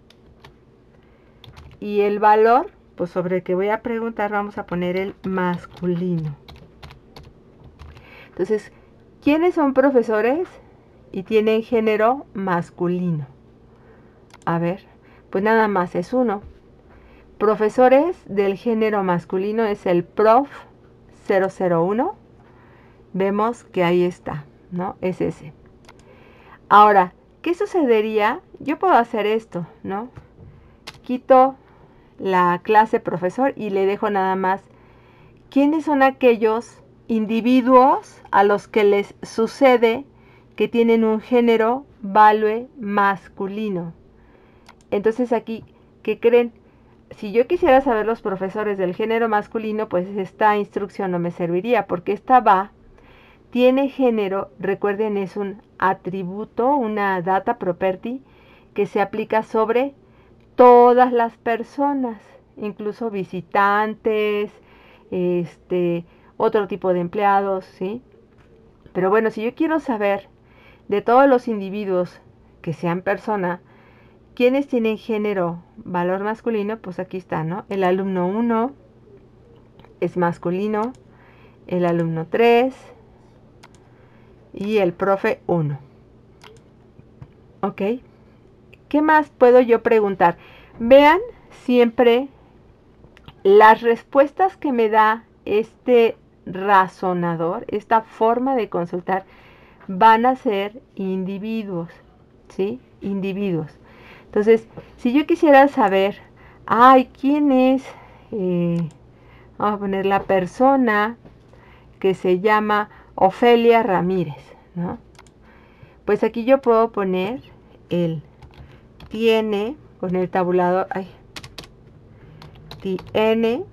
Speaker 1: y el valor, pues sobre el que voy a preguntar vamos a poner el masculino. Entonces, ¿quiénes son profesores y tienen género masculino? A ver, pues nada más es uno. Profesores del género masculino es el prof cero cero uno. Vemos que ahí está, ¿no? Es ese. Ahora, ¿qué sucedería? Yo puedo hacer esto, ¿no? Quito la clase profesor y le dejo nada más quiénes son aquellos individuos a los que les sucede que tienen un género value masculino. Entonces aquí, ¿qué creen? Si yo quisiera saber los profesores del género masculino, pues esta instrucción no me serviría, porque esta va, tiene género, recuerden, es un atributo, una data property, que se aplica sobre todas las personas, incluso visitantes, este, otro tipo de empleados, ¿sí? Pero bueno, si yo quiero saber de todos los individuos que sean persona, ¿quiénes tienen género valor masculino? Pues aquí está, ¿no? El alumno uno es masculino, el alumno tres y el profe uno. ¿Ok? ¿Qué más puedo yo preguntar? Vean siempre las respuestas que me da este razonador, esta forma de consultar, van a ser individuos, ¿sí? Individuos. Entonces, si yo quisiera saber, ay, ¿quién es? Eh, vamos a poner la persona que se llama Ofelia Ramírez, ¿no? Pues aquí yo puedo poner el tiene con el tabulador, ay, tiene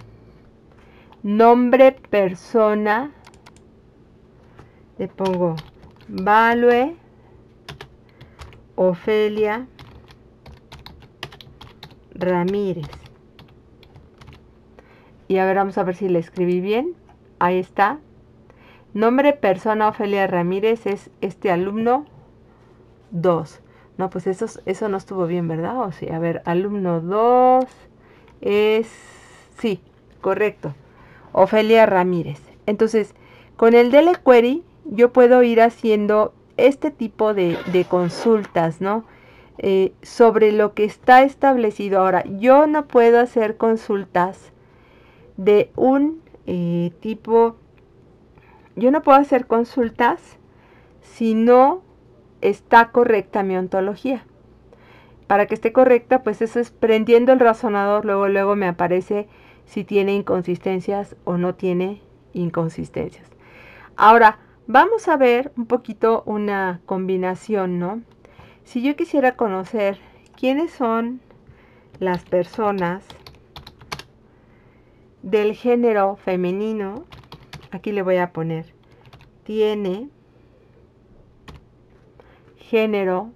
Speaker 1: nombre persona, le pongo Value Ofelia Ramírez. Y a ver, vamos a ver si le escribí bien. Ahí está. Nombre persona Ofelia Ramírez es este alumno dos. No, pues eso, eso no estuvo bien, ¿verdad? O sea, a ver, alumno dos es... Sí, correcto. Ofelia Ramírez. Entonces, con el D L Query yo puedo ir haciendo este tipo de, de consultas, ¿no? Eh, sobre lo que está establecido. Ahora, yo no puedo hacer consultas de un eh, tipo... Yo no puedo hacer consultas si no está correcta mi ontología. Para que esté correcta, pues eso es prendiendo el razonador, luego luego me aparece si tiene inconsistencias o no tiene inconsistencias. Ahora, vamos a ver un poquito una combinación, ¿no? Si yo quisiera conocer quiénes son las personas del género femenino, aquí le voy a poner tiene género,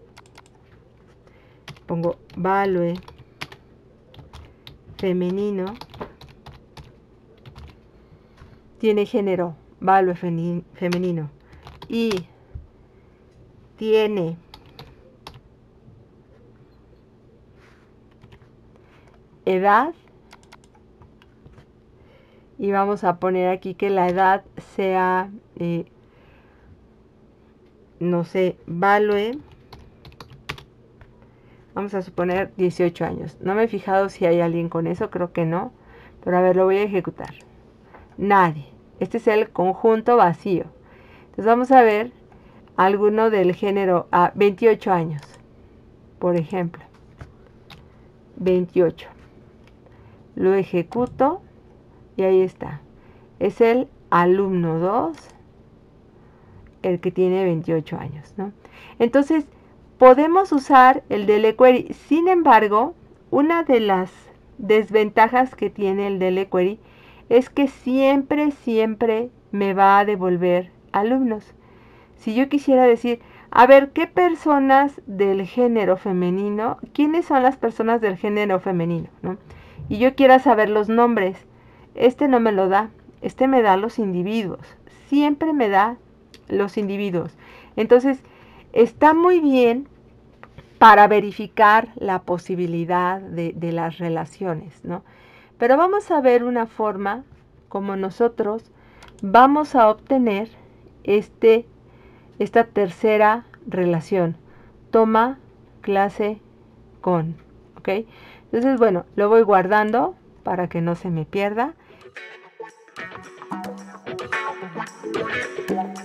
Speaker 1: pongo value femenino, tiene género value femenino y tiene edad, y vamos a poner aquí que la edad sea eh, no sé, value, vamos a suponer dieciocho años. No me he fijado si hay alguien con eso, creo que no, pero a ver, lo voy a ejecutar. Nadie. Este es el conjunto vacío. Entonces vamos a ver alguno del género a veintiocho años, por ejemplo. veintiocho. Lo ejecuto y ahí está. Es el alumno dos, el que tiene veintiocho años, ¿no? Entonces, podemos usar el D L Query. Sin embargo, una de las desventajas que tiene el D L Query es que siempre, siempre me va a devolver alumnos. Si yo quisiera decir, a ver, ¿qué personas del género femenino? ¿Quiénes son las personas del género femenino, ¿no? Y yo quiera saber los nombres. Este no me lo da. Este me da los individuos. Siempre me da los individuos. Entonces, está muy bien para verificar la posibilidad de, de las relaciones, ¿no? Pero vamos a ver una forma como nosotros vamos a obtener este, esta tercera relación. Toma clase con, ¿ok? Entonces, bueno, lo voy guardando para que no se me pierda.